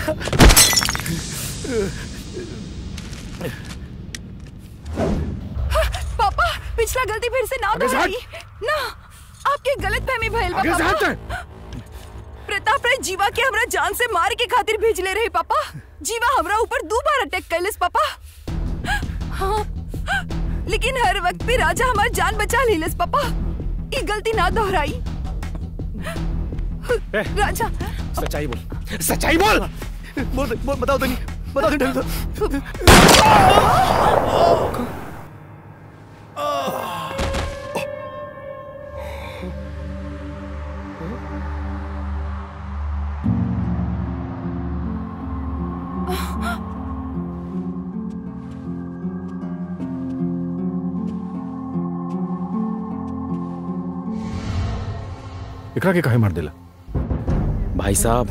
पापा पिछला गलती फिर से ना दोहराई ना। आपके गलत फहमी भइल बा पापा। प्रताप राय जीवा के हमरा जान से मार के खातिर भेजले रहे पापा। जीवा हमरा ऊपर दो बार अटैक कैलस पापा। हाँ लेकिन हर वक्त पे राजा हमार जान बचा लेलस पापा। ये गलती ना दोहराई। राजा सच्चाई बोल सच्चाई बोल बोल बोल बताओ तो नहीं बताओ तो नहीं। एकरा के काहे मार देला? भाई साहब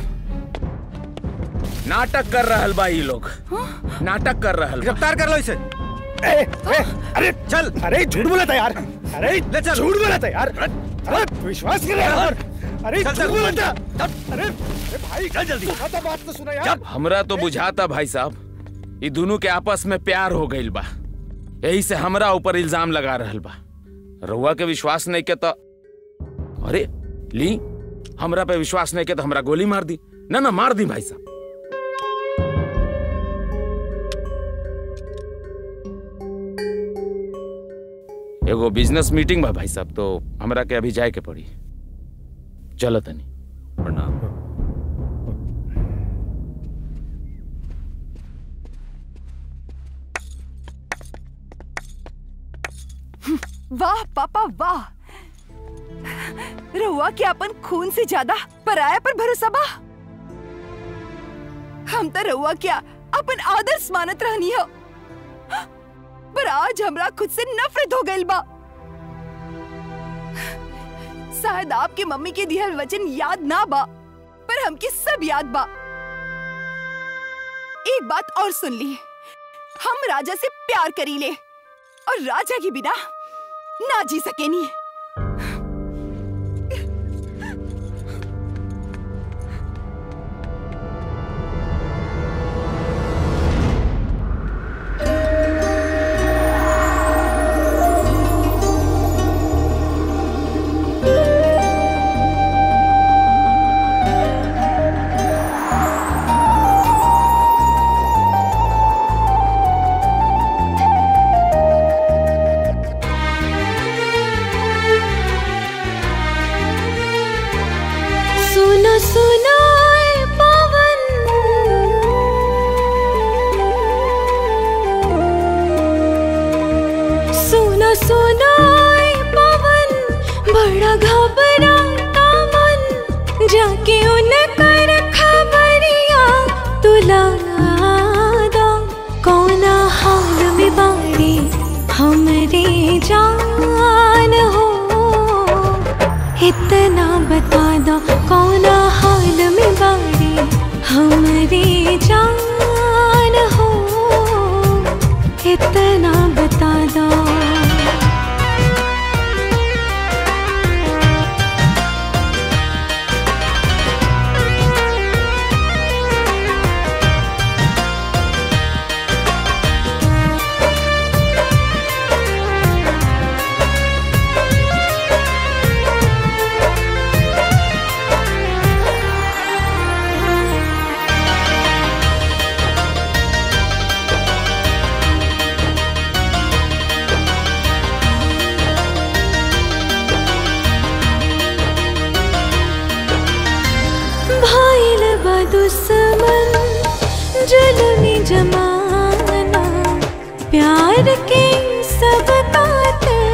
नाटक कर रहल बा ई लोग। नाटक कर रहल बा। गिरफ्तार कर लो इसे। ए, ए, अरे चल। अरे झूठ बोला था यार। अरे ले चल। झूठ बोला था यार। अरे विश्वास कर यार। अरे झूठ बोला था। अरे भाई चल जल्दी। खाता बात तो सुना यार। हमरा तो बुझाता भाई साहब ये दोनों के आपस में प्यार हो गइल बा। यही से हमरा ऊपर इल्जाम लगा रहल बा। रउआ के विश्वास नहीं के तो अरे ली हमरा पे विश्वास नहीं के तो हमरा गोली मार दी। ना ना मार दी भाई साहब। एगो बिजनेस मीटिंग बा भाई साहब तो हमरा के अभी जाए के पड़ी। चलो तनी प्रणाम। वाह पापा वाह। रहुआ के अपन खून से ज्यादा पराया पर भरोसा बा। हम तो रहुआ क्या अपन आदर्श मानत रहनी हो पर आज हमरा खुद से नफरत हो गइल बा। शायद आपके मम्मी के दिहल वचन याद ना बा पर हमके सब याद बा। एक बात और सुन ली, हम राजा से प्यार करी ले और राजा के बिना ना जी सकेनी। जाके उनकर खबरिया तुला दो कौना हाल में बाड़ी हमरे जान हो। इतना बता दो कौना हाल में बाड़ी हमरे जान हो। इतना बता दो। सब कातिल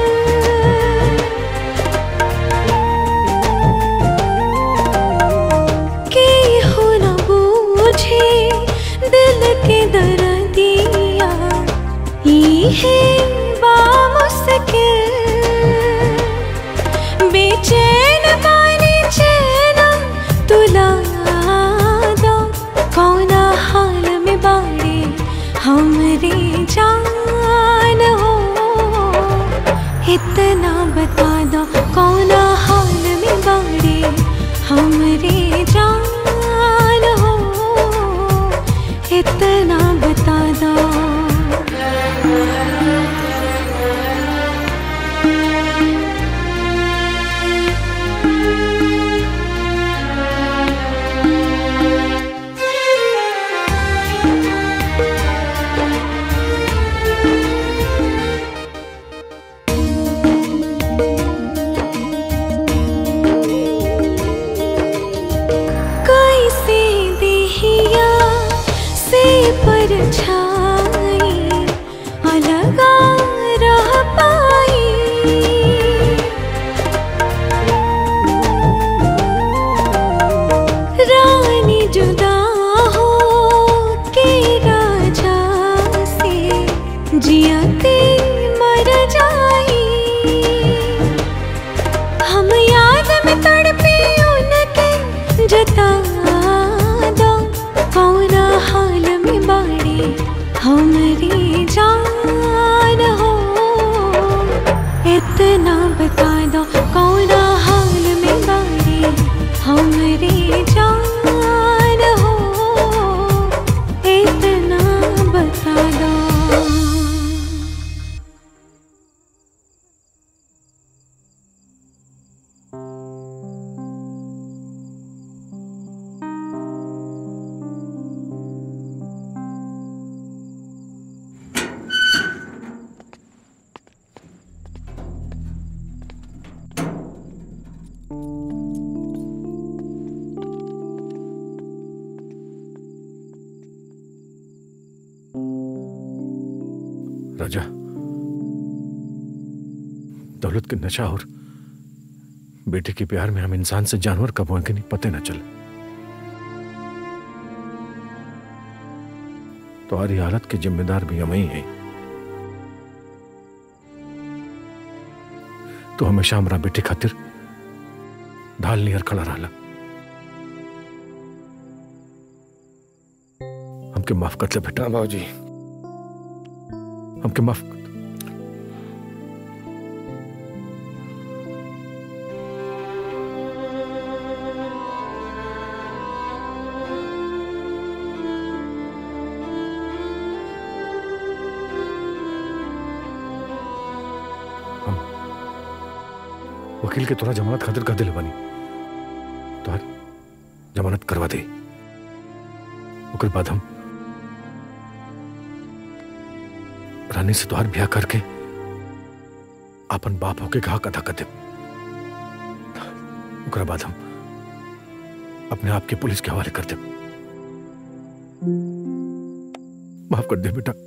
के हो न बूझे दिल के दर्दिया ये है बामुश्किल बेचैन बानी चैन तुला दो कौन हाल में बाड़े हमरे जान हो इतना बता दो कौन हाल में बाड़े हमरे जान हो इतना बता दो। छाई अलगा रह पाई रानी जुदा हो के राजा से जियाते मर जाई हम याद में तड़पे उनके जता दो कौन हाल में बाड़े हमारी जान हो इतना बता दो कौन हाल में बाड़े हमारी जान हो इतना बता दो। राजा, दौलत के नशा और बेटे के प्यार में हम इंसान से जानवर कब होंगे नहीं पते न चले। तुम्हारी हालत के जिम्मेदार भी हम ही हैं। तो हमेशा हमारा बेटे खातिर ढाल नियर खड़ा रहा। हमके माफ कर ले बेटा। बाबूजी हमके माफ कर। वकील के तोरा जमानत खातिर कह दिले बानी, तोहर जमानत करवा दे। ओकर बाद हम रानी से तोहर ब्याह करके अपन बाप होके हक अदा कर दे। ओकर बाद हम अपने आप के पुलिस के हवाले कर दे। माफ कर दे बेटा।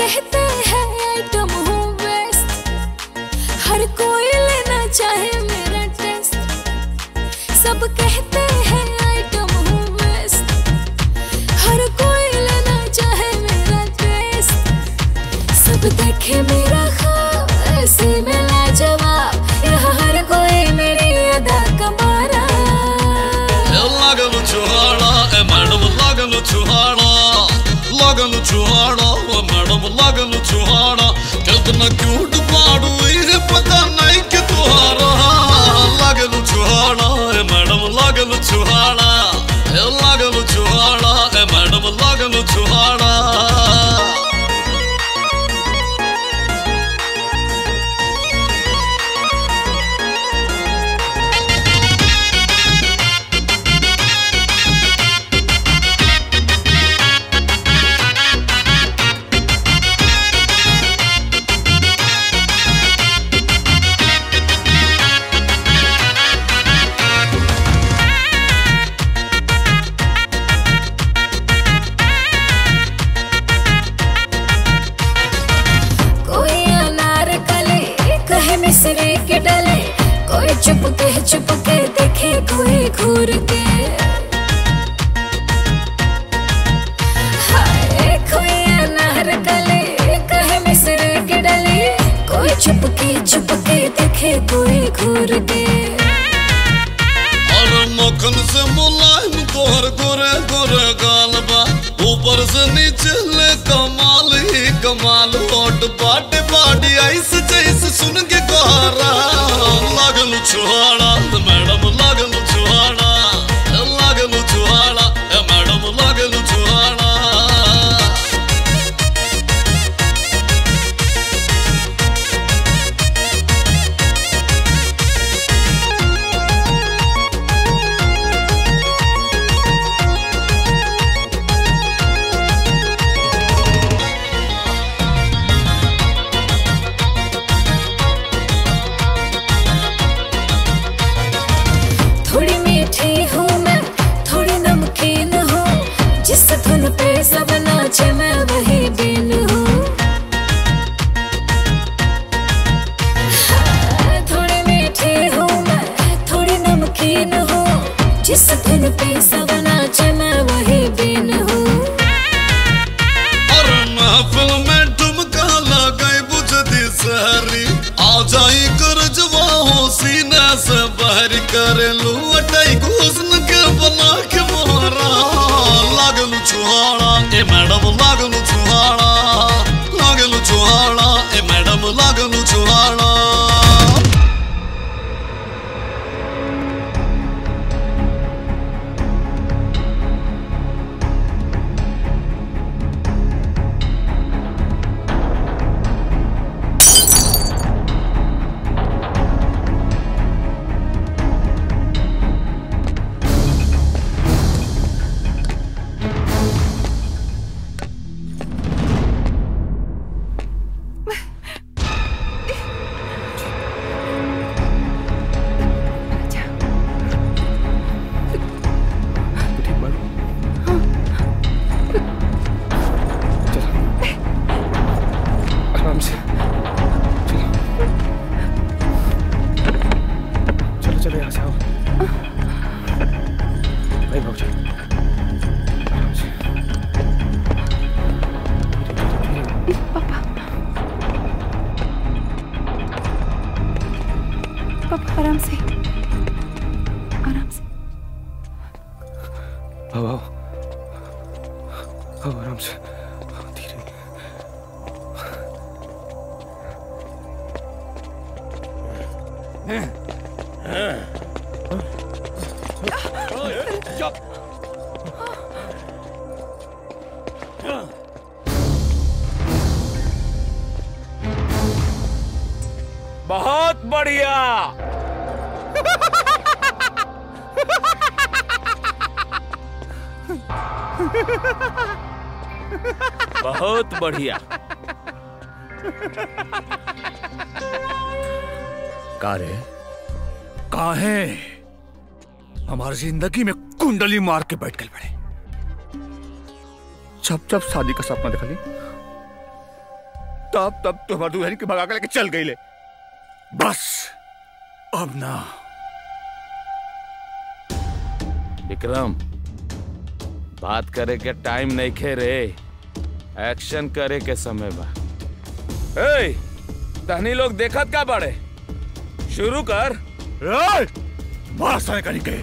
कहते हैं आइटम हूँ बेस्ट, हर कोई लेना चाहे मेरा टेस्ट। सब कहते हैं आइटम हूँ बेस्ट, हर कोई लेना चाहे मेरा टेस्ट। सब देखे मेरा ख्वाब ऐसे में लाजवाब, यहाँ हर कोई मेरी अदा का मारा। लागल चुहाड़ा ए मैडम लागल चुहाड़ा, लागल चुहाड़ा ओ मैडम लागल चुहाड़ा। कितना क्यूट बाड़ू ये पता नहीं कि तुम्हारा। लागल चुहाड़ा ए मैडम लागल चुहाड़ा, ए लागल चुहाड़ा ए मैडम लागल चुहाड़ा। मिसरे के डले, कोई चुप के चुप के देखे कोई घूर के। हाय कोई अनार गले, कहे मिसरे के डले, कोई चुप के चुप के देखे कोई घूर के। और मक्खन से मुलायम तोहर गोरे गोरे गाल बा, ऊपर से नीचे ले कमाल ही कमाल। होट बाटे बाडी ऐसे जैसे सुन के कोहरा। लागल चुहाड़ा मैडम लागल चुहाड़ा, लागल चुहाड़ा ए मैडम लागल चुहाड़ा। थोड़ी मीठी हूँ मैं, थोड़ी नमकीन हूँ, जिस धुन पे सब नाचे मैं वही बीन हूँ। थोड़ी मीठी हूँ मैं, थोड़ी नमकीन हूँ, जिस धुन पे सब नाचे मैं वही बीन हूँ। और महफिल में ठुमका लगाई बुझदी सहरी, आ जाई कर जवाहों सीने से बहर करे लू अटाई हुस्न के बना के मोहरा। लागल चुहाड़ा ए मैडम लागल चुहाड़ा, लागल चुहाड़ा ए मैडम लागल चुहाड़ा। आराम से चलो चलो चलो यहाँ से आओ भाई भाग जाओ आराम से। पापा आराम से, आराम से। आओ आओ आओ आराम से धीरे। बहुत बढ़िया। बहुत बढ़िया। का रे काहे हमारी जिंदगी में कुंडली मार के बैठ गए बड़े। जब जब शादी का सपना देखली तब तब तुम्हारी दुल्हन की भगा के लेके चल गई ले। बस अब ना। विक्रम, बात करे के टाइम नहीं खे रे, एक्शन करे के समय बा। ए, तहनी लोग देखत का बाड़े, शुरू कर। मार साले कहीं के।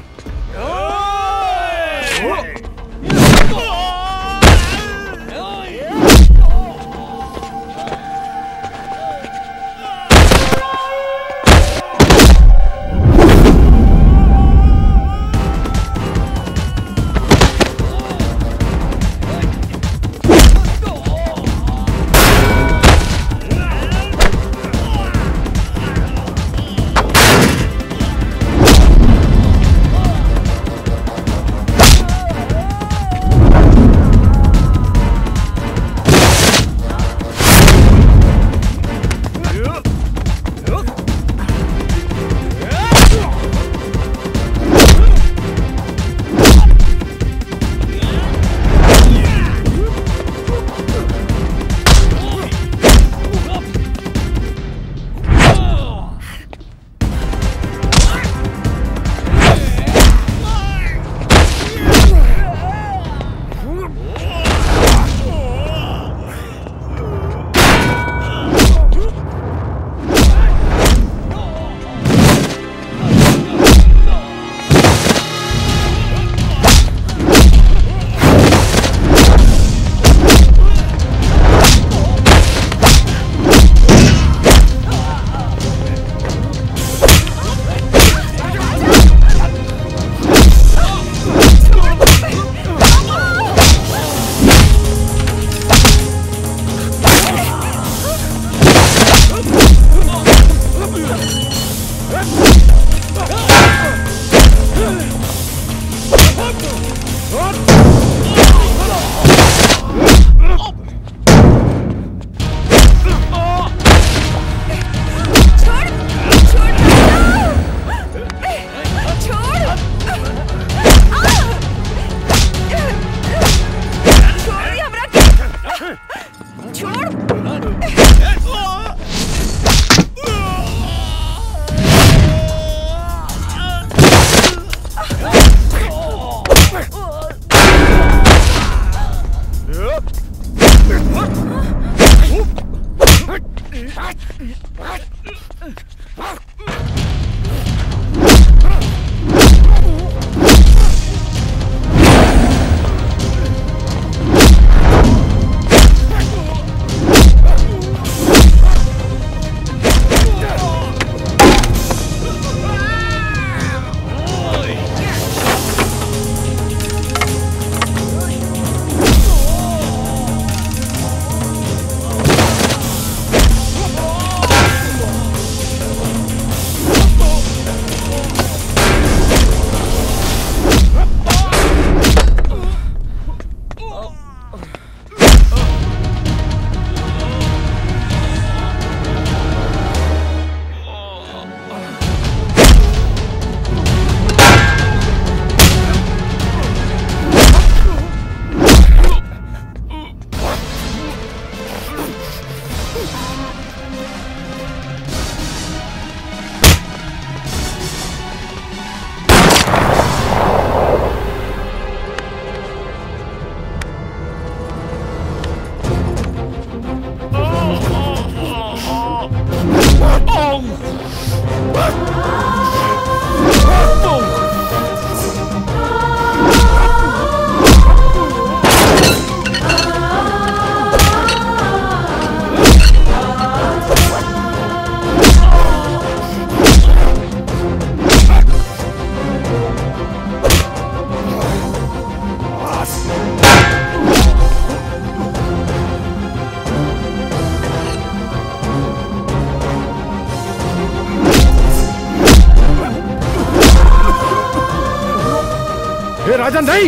राजा नहीं,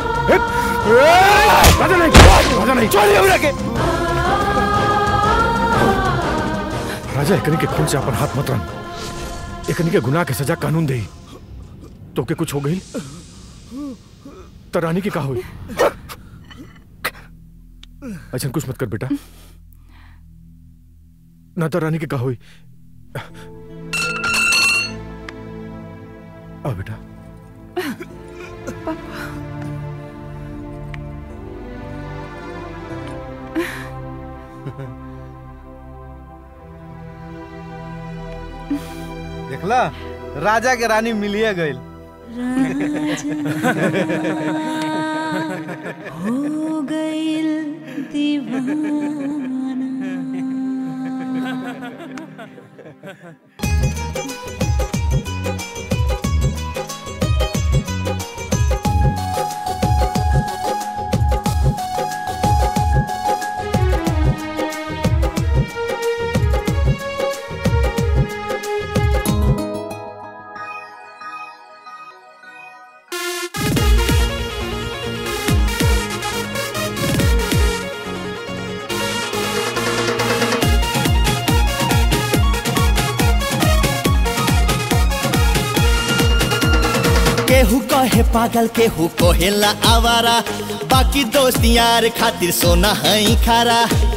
राजा नहीं, राजा नहीं, छोड़िए हमरा के। राजा एकनी के खून से अपन हाथ मत रन, एकनी के गुनाह के सजा कानून दे। तो के कुछ हो गई तो रानी की का हुई? अच्छा कुछ मत कर बेटा, ना तो रानी के का हुई। आ बेटा। देखला राजा के रानी मिलिए गई। हो गइल दीवाना। केहू कहे पागल केहू कहेला आवारा, बाकी दोस्त यार खातिर सोना है खारा।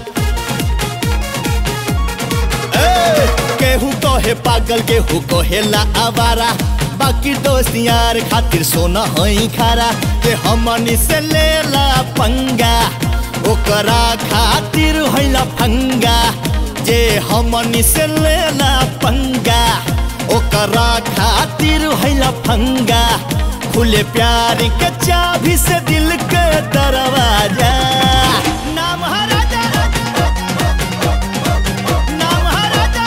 ए, केहू कहे पागल केहू कहेला आवारा, बाकी दोस्त यार खातिर सोना है खारा। के हमनी से लेला पंगा ओकरा खातिर होइला फंगा। जे हमनी से लेला पंगा ओकरा खातिर होइला फंगा। खुले प्यार के चाबी से दिल के दरवाजा। नाम है राजा, नाम है राजा।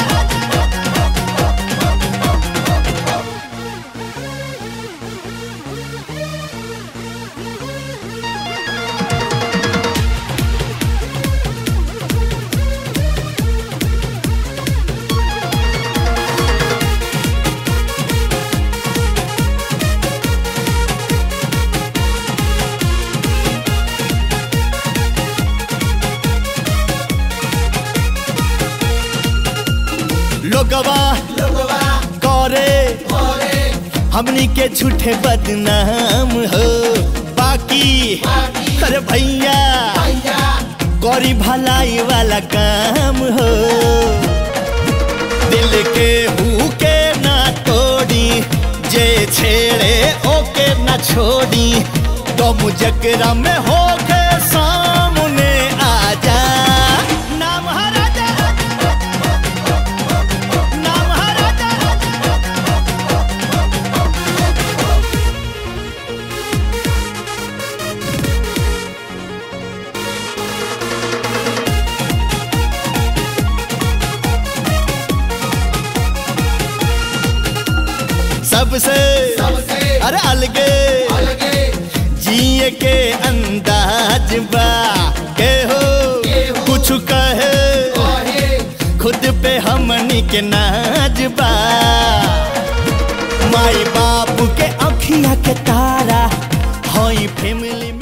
लोगवा करे हमनी के झूठे बदनाम हो। बाकी अरे भैया गौरी भलाई वाला काम हो। दिल के हु के ना तोड़ी, जे छेड़े ओके ना छोड़ी। तो मुजकरा में हो के सामने आ जा। नाम है राजा, नाम है राजा। सबसे अरे अलगे जिए के अंदाज बा। के हो कुछ कहे खुद पे हमनी के नाज बा। माई बाप के अखिया के तारा होई फैमिली